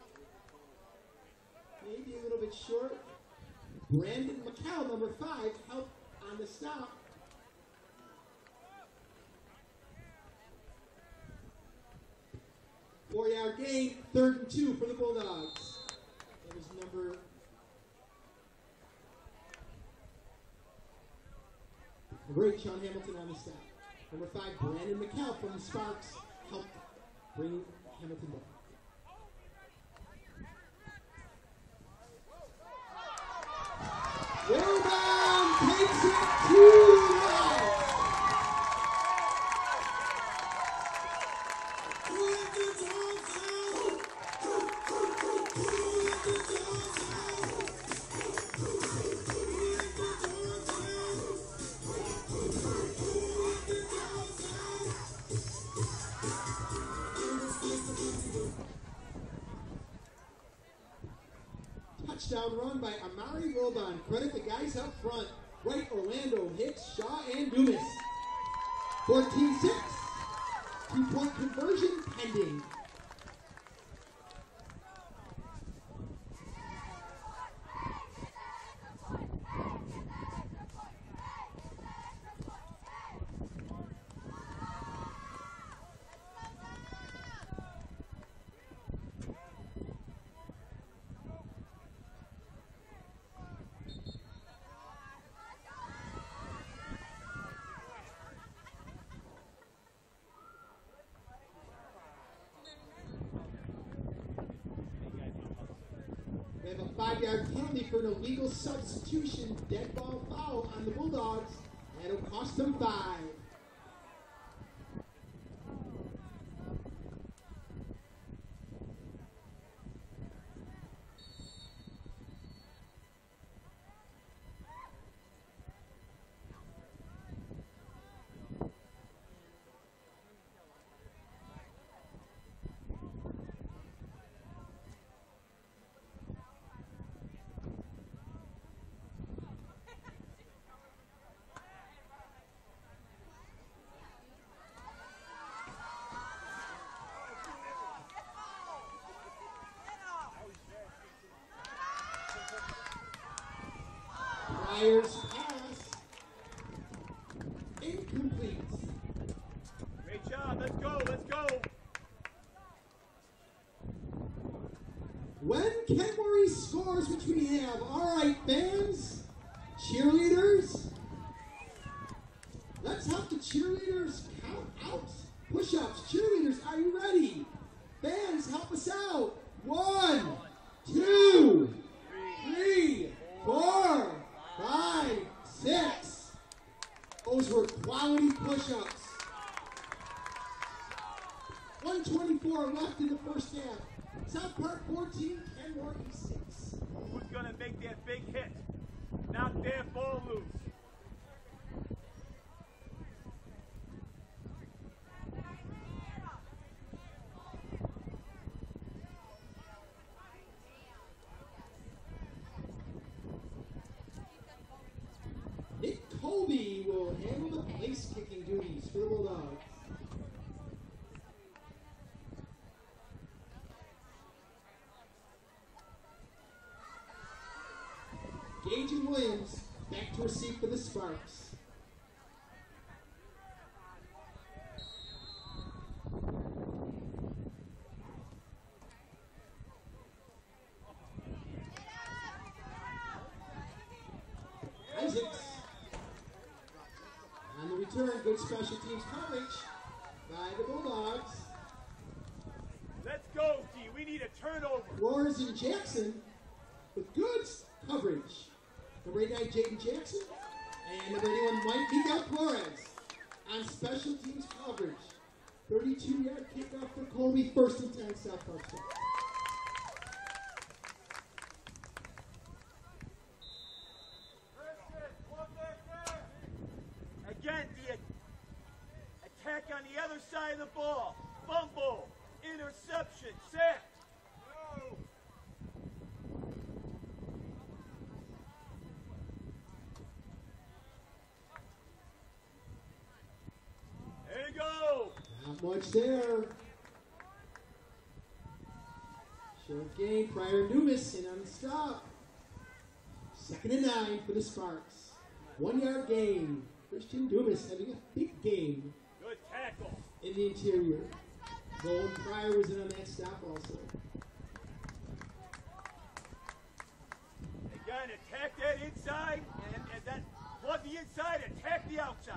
Maybe a little bit short. Brandon McCall, number 5, helped on the stop. Four-yard gain, 3rd and 2 for the Bulldogs. That was number great, Sean Hamilton on the stop. Number 5, Brandon McCall from the Sparks helped bring Hamilton back. Wilbon takes it to the right. Who let the dogs out? Who let the dogs out? Who let the dogs out? Who let the dogs out? Touchdown run by Amari Wilbon. Credit the guys up front. Wright, Orlando, Hicks, Shaw, and Dumas. 14-6. 2-point conversion pending. We have a 5-yard penalty for an illegal substitution, dead ball foul on the Bulldogs. That'll cost them 5. Friars pass. Incomplete. Great job. Let's go. Let's go. When Kenmore scores, which we have. All right, fans, cheerleaders. Let's help the cheerleaders count out. Push-ups, cheerleaders, are you ready? Fans, help us out. 1, 2, 3, 4, 5, 6. Those were quality push-ups. 124 left in the first half. South Park 14, Kenmore 6. Who's gonna make that big hit? Knock that ball loose. Nick Colby will handle the place-kicking duties for the Bulldogs. Gage and Williams back to receive for the Sparks. Isaacs. On the return, good special teams coverage by the Bulldogs. Let's go, D. We need a turnover. Flores and Jackson with good coverage. Number 89, Jaden Jackson. And number 81, Miguel Flores on special teams coverage. 32-yard kickoff for Colby, 1st and 10, South Park. Again, the attack on the other side of the ball. Fumble, interception, sack. No. There you go. Not much there. Short game, Pryor Newmis in on the stop. 2nd and 9 for the Sparks. 1-yard gain. Christian Dumas having a big game Good tackle. in the interior. Nolan Pryor was in on that stop also. Again, attack that inside, and then plug the inside, attack the outside.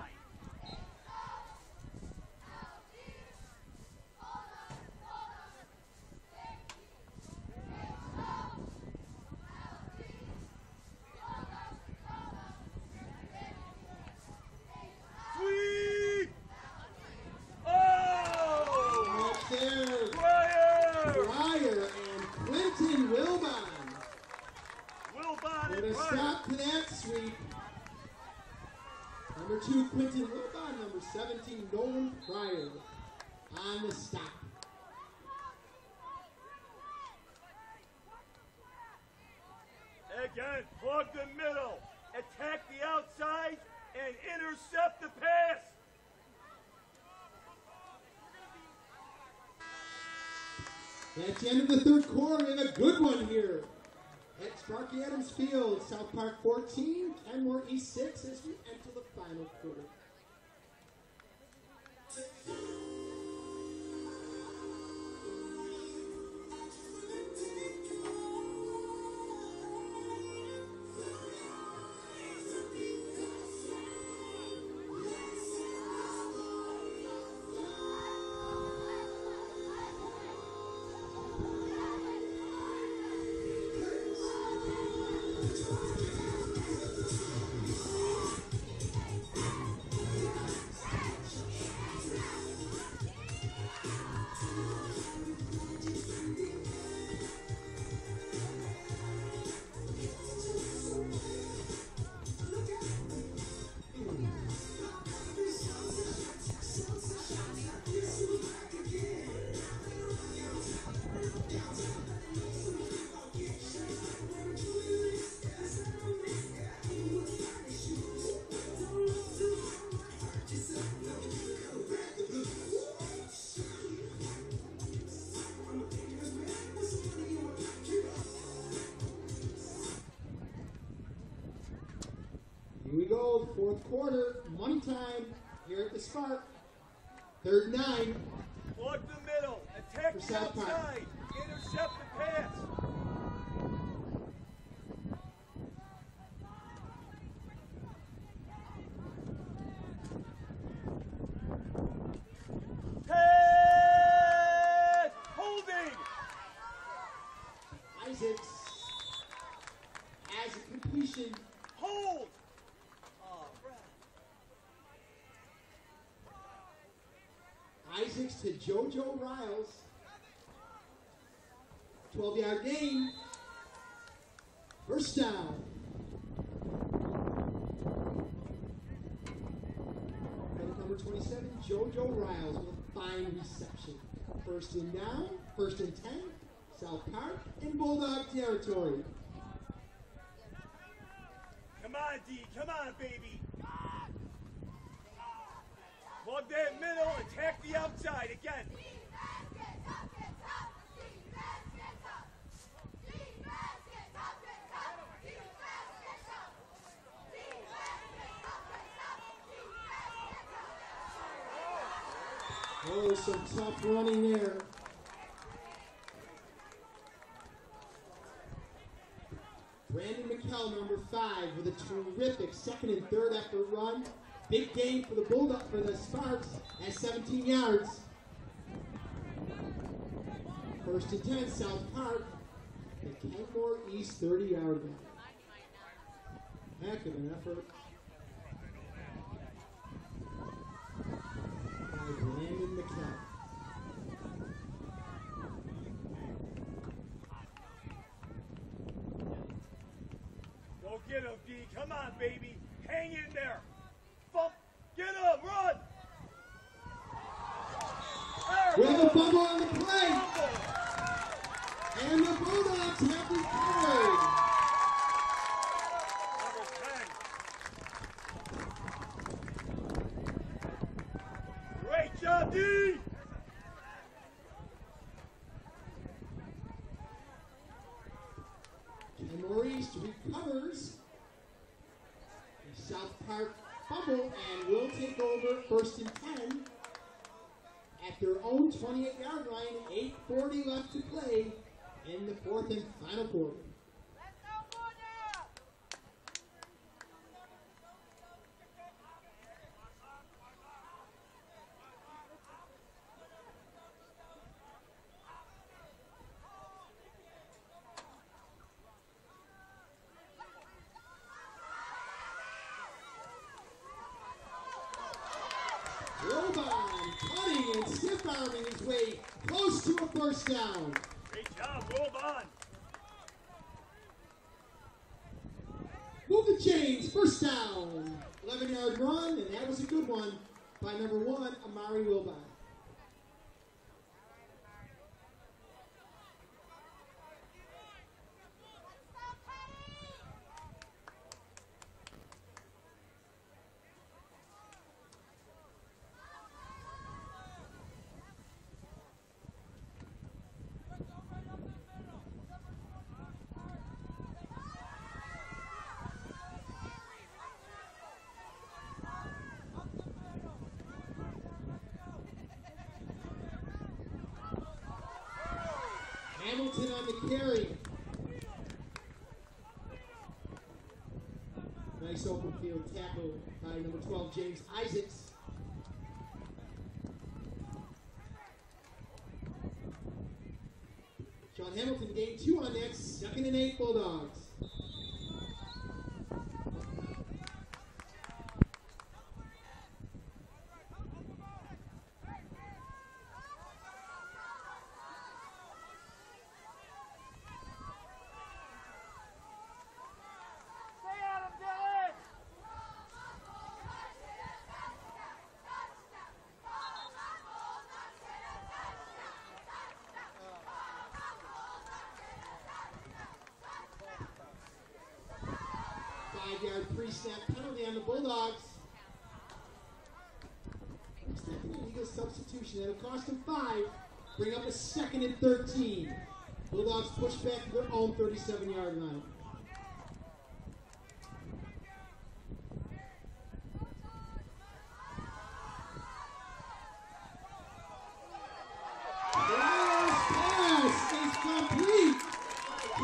Sweep! Oh! Right there. Pryor! Pryor and Quentin Wilbon. Wilbon Put and a Pryor. stop to that sweep. Number 2, Quentin Wilbon. Number 17, Nolan Pryor on the stop. Again, plug the middle, attack the outside, and intercept the pass. That's the end of the 3rd quarter. We have a good one here at Sparky Adams Field. South Park 14, Kenmore East 6 as we enter the final quarter. Fourth quarter, money time here at the Spark. 3rd and 9. Block the middle. Attack For the South Park. outside. Intercept the pass. Pass! Holding! Isaacs has a completion. Hold! Oh, right. Isaacs to JoJo Riles. 12-yard gain. First down. Credit number 27, JoJo Riles with a fine reception. First and down, 1st and 10, South Park in Bulldog territory. Come on, D. Come on, baby. Plug that middle. Attack the outside again. Oh, some tough running there. Brandon McKell, number 5, with a terrific 2nd and 3rd effort run. Big gain for the Bulldog for the Sparks at 17 yards. 1st and 10, South Park. The Kenmore East 30-yard line. Heck of an effort by Brandon McKell. Go get him, D. Come on, baby. Hang in there. Bump. Get him. Run. There, We have a go. fumble on the play, Fumble. and the Bulldogs have recovered. Number 10. Great job, D. Kenmore East recovers the South Park fumble and will take over 1st and 10 at their own 28-yard line. 8:40 left to play in the 4th and final quarter. Robon cutting and stiff-arming his way close to a 1st down. Great job. Roll on. Move the chains, 1st down. 11-yard run, and that was a good one by number 1, Amari Wilbon. Hamilton on the carry. Nice open field tackle by number 12, James Isaacs. Sean Hamilton gained 2 on that. 2nd and 8 Bulldogs. Five-yard pre-snap penalty on the Bulldogs. Second and Eagles substitution. That'll cost them 5. Bring up a 2nd and 13. Bulldogs push back to their own 37-yard line.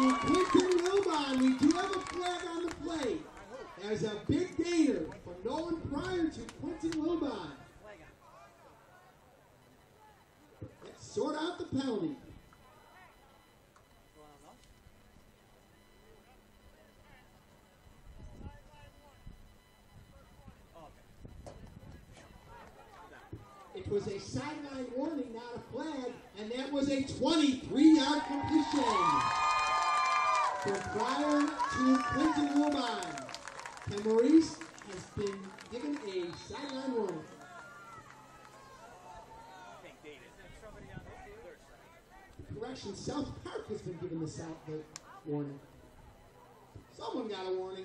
to Quentin Wilbon. We do have a flag on the play. As a big gainer from Nolan Pryor to Quentin Wilbon. Let's sort out the penalty. It was a sideline warning, not a flag, and that was a 23-yard completion from Pryor to Quentin Wilbon. And Maurice has been given a sideline warning. Correction, South Park has been given the warning. Someone got a warning.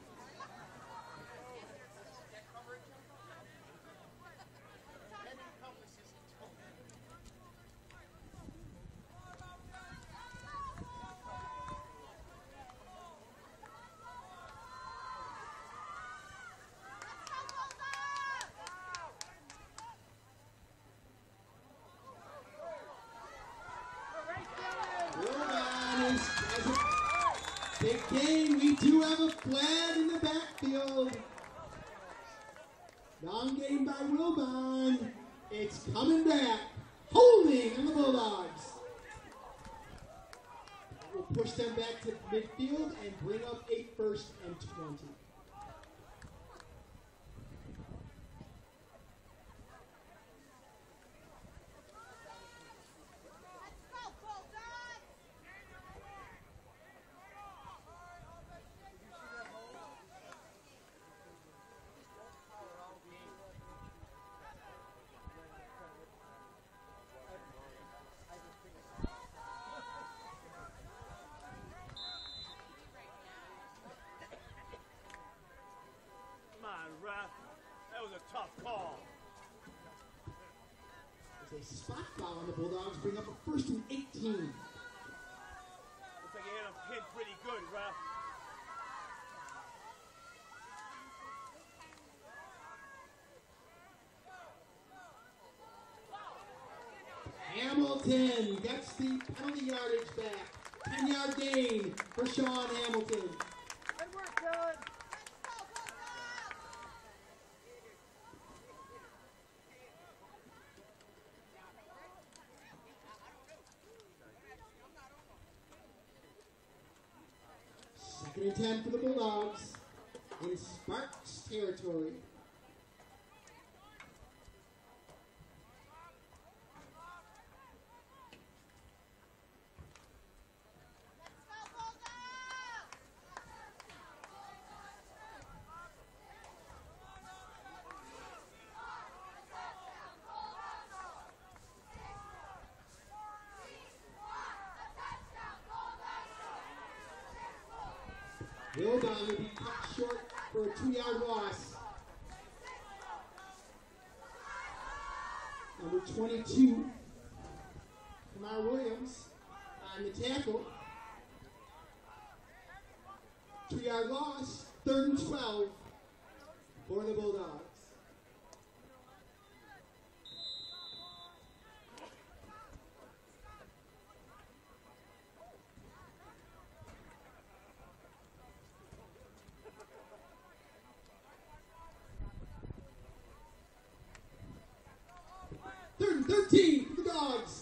Big game, we do have a flag in the backfield. Long game by Wilbon. It's coming back. Holding on the Bulldogs. We'll push them back to midfield and bring up a 1st and 20. That was a tough call. There's a spot foul on the Bulldogs, bring up a 1st and 18. Looks like you hit him pinned pretty good, ref. Hamilton gets the penalty yardage back. 10-yard gain for Sean Hamilton. Good work, Dylan. Second and 10 for the Bulldogs in Sparks territory. Wilbon will be cut short for a 2-yard loss. Number 22, Kamar Williams on the tackle. 2-yard loss, 3rd and 12 for the Bulldogs. Third and 13 for the Dogs.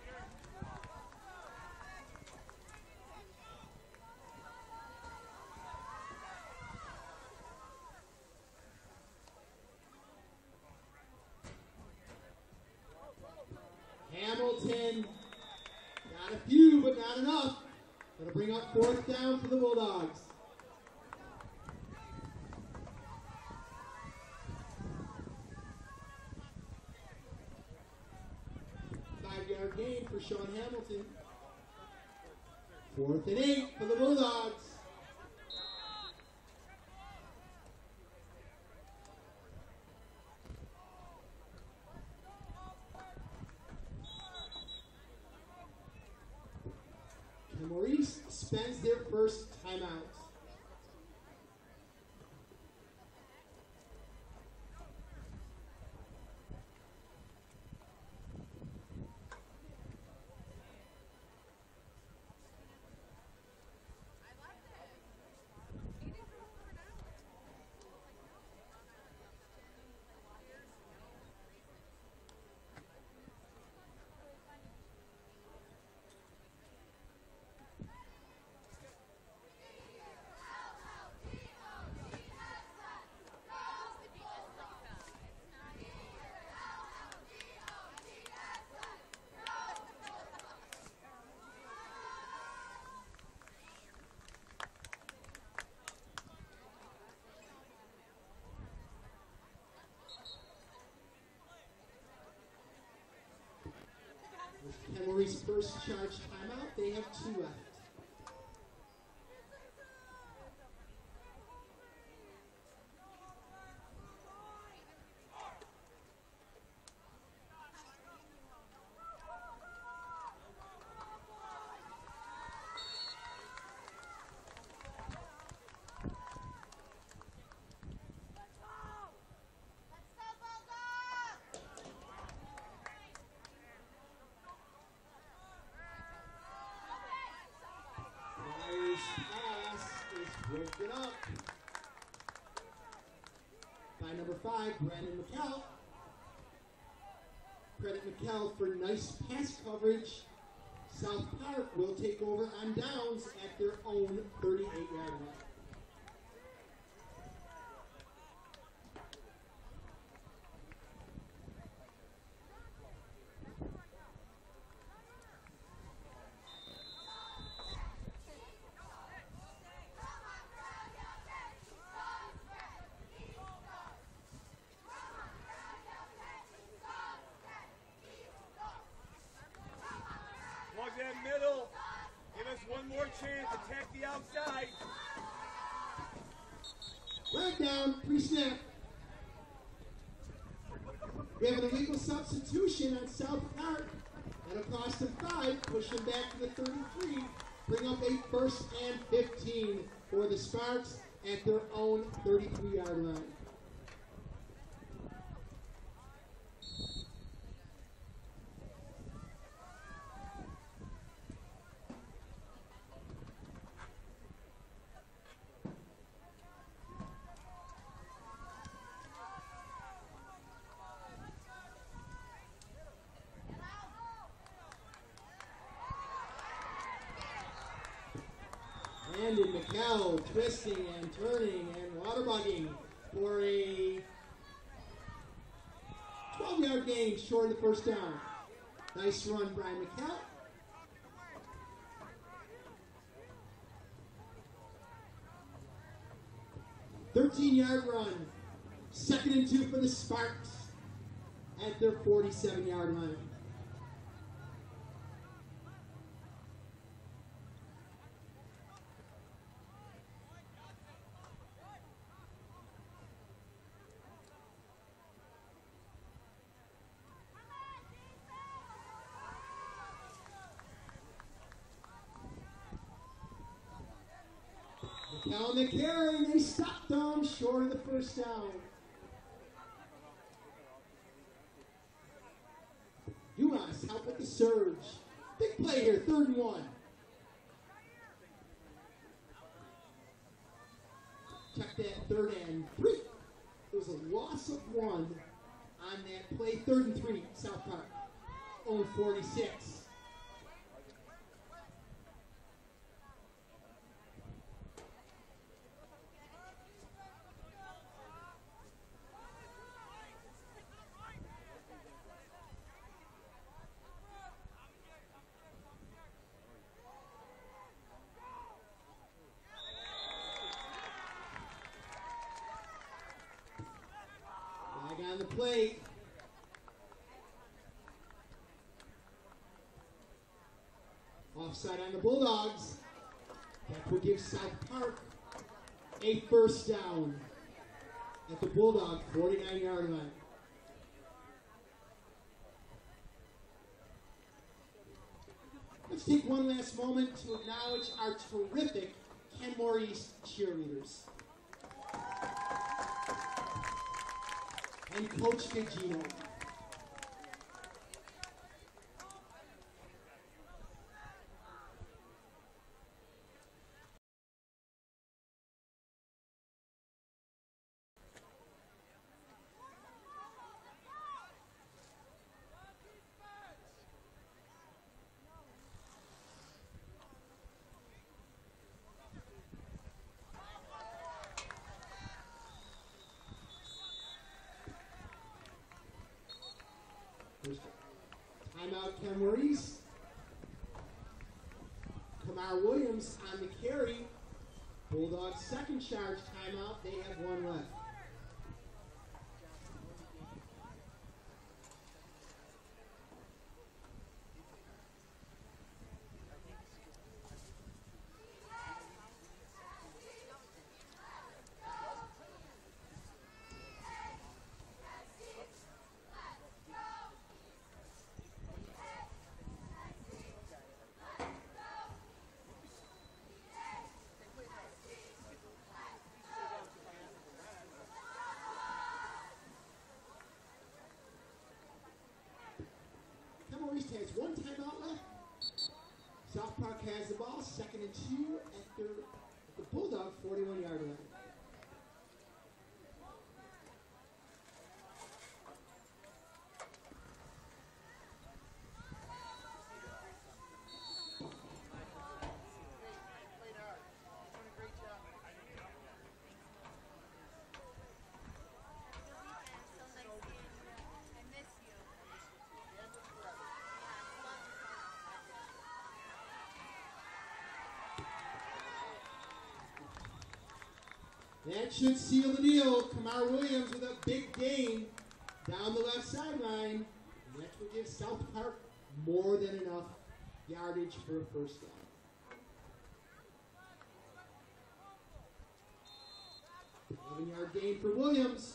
Hamilton got a few, but not enough. Gonna bring up 4th down for the Bulldogs. Yard gain for Sean Hamilton. 4th and 8 for the Bulldogs. And Maurice spends their first timeout. Mary's first charge timeout. They have 2 left. Broken up by number 5, Brandon McKell. Credit McKell for nice pass coverage. South Park will take over on downs at their own 38-yard line. Plug that middle. Give us one more chance. Attack the outside. Flag down, pre-snap. We have an illegal substitution on South Park. That'll cost them 5, push them back to the 33, bring up a 1st and 15 for the Sparks at their own 33-yard line. Brandon McKell twisting and turning and waterbugging for a 12-yard gain short of the first down. Nice run, Brian McKell. "13-yard run. 2nd and 2 for the Sparks at their 47-yard line. Down the carry, they stopped them short of the first down. UMass help with the surge. Big play here, 3rd and 1. Check that 3rd and 3. There was a loss of 1 on that play, 3rd and 3, South Park. Own 46. On the plate. Offside on the Bulldogs. That will give South Park a 1st down at the Bulldog 49-yard line. Let's take one last moment to acknowledge our terrific Kenmore East cheerleaders. And Coach Gagino. Timeout, Kenmore East. Kamar Williams on the carry. Bulldogs' 2nd charge timeout. They have 1 left. Southeast has 1 timeout left. South Park has the ball, 2nd and 2 at the Bulldog 41-yard line. Played hard. Doing a great job. That should seal the deal. Kamar Williams with a big gain down the left sideline. And that will give South Park more than enough yardage for a first down. Yard gain for Williams.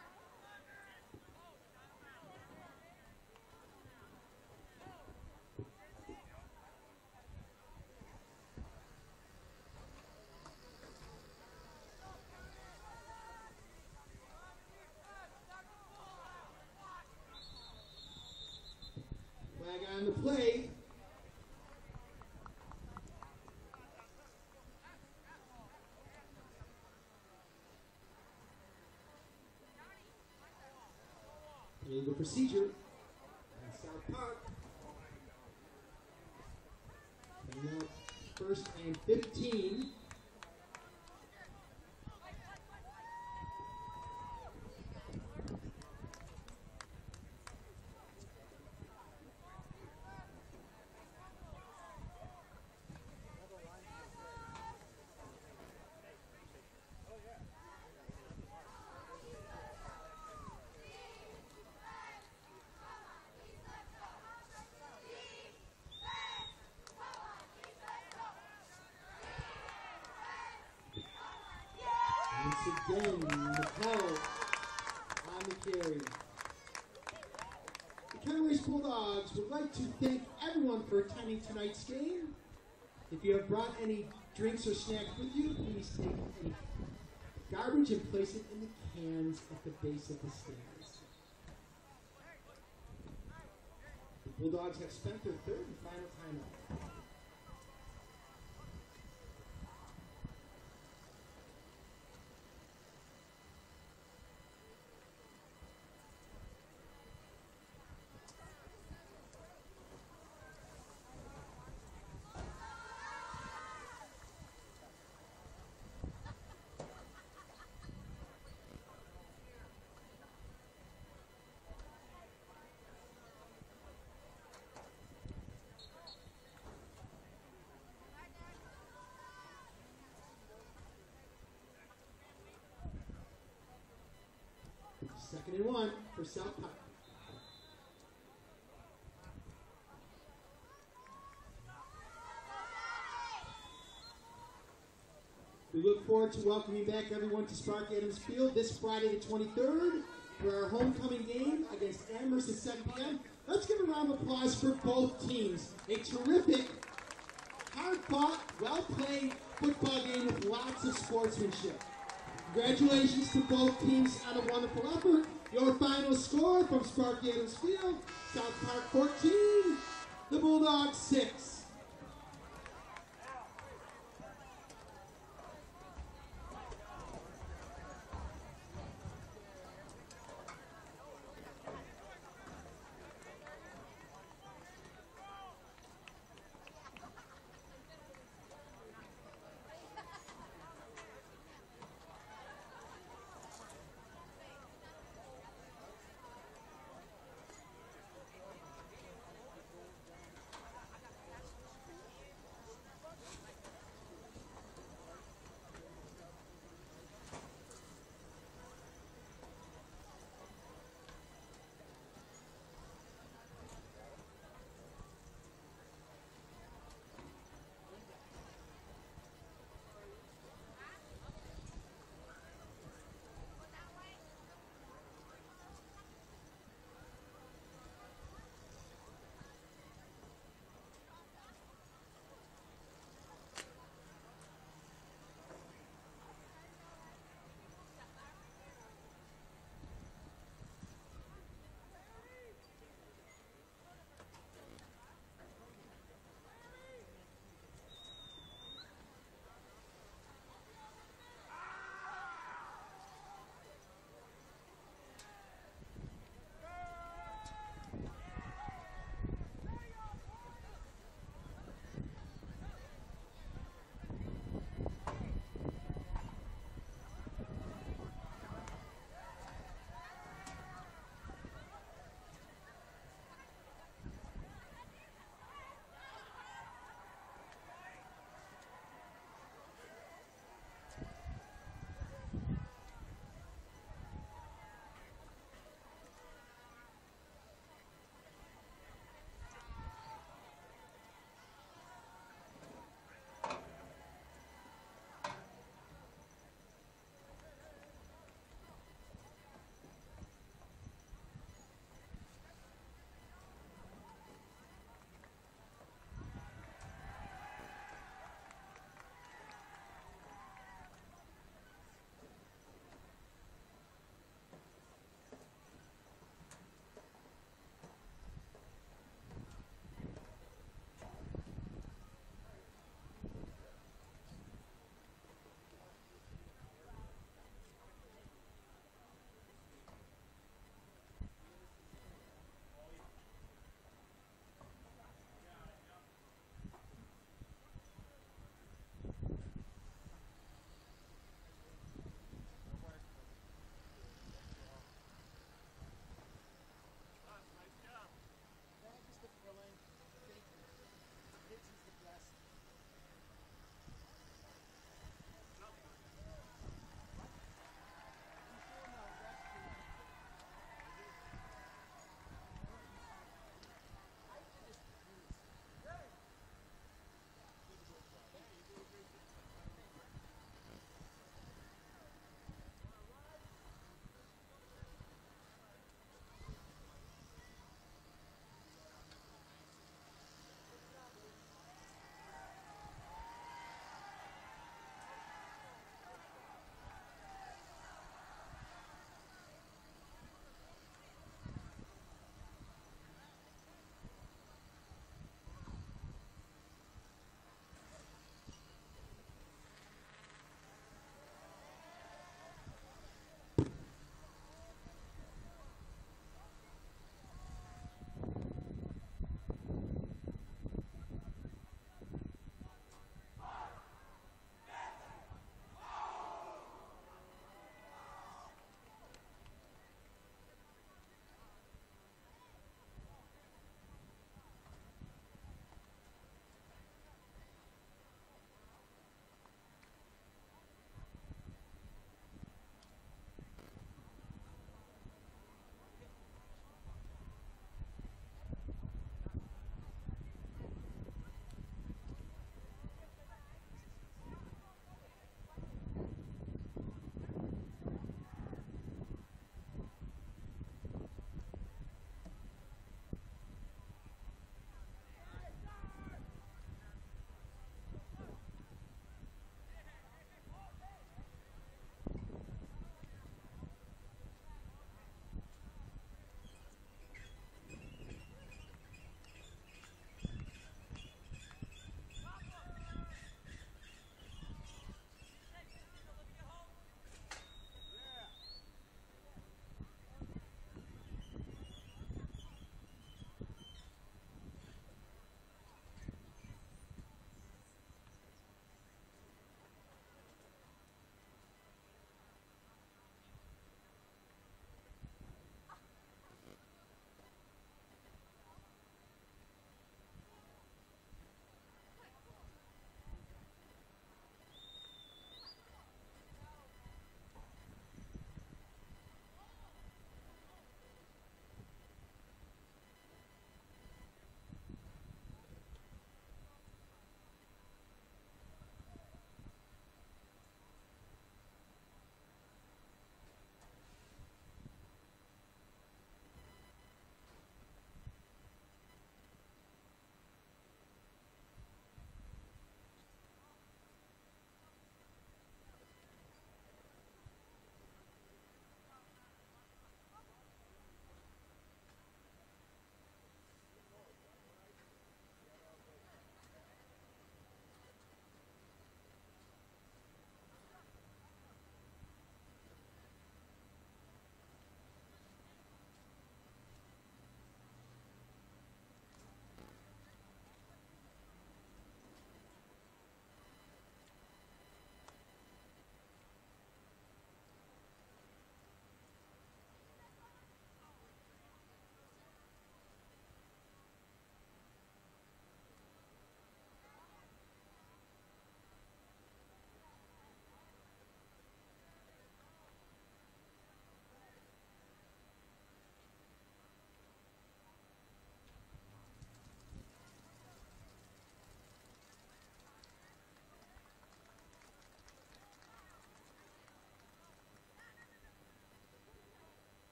Flag on the play. Legal procedure in South Park. And now 1st and 15. Once again, McCall on the carry. The County Waste Bulldogs would like to thank everyone for attending tonight's game. If you have brought any drinks or snacks with you, please take any garbage and place it in the cans at the base of the stands. The Bulldogs have spent their 3rd and final timeout. Second and 1 for South Park. We look forward to welcoming back everyone to Sparky Adams Field this Friday the 23rd for our homecoming game against Amherst at 7 p.m. Let's give a round of applause for both teams. A terrific, hard-fought, well-played football game with lots of sportsmanship. Congratulations to both teams on a wonderful effort. Your final score from Sparky Adams Field, South Park 14, the Bulldogs 6.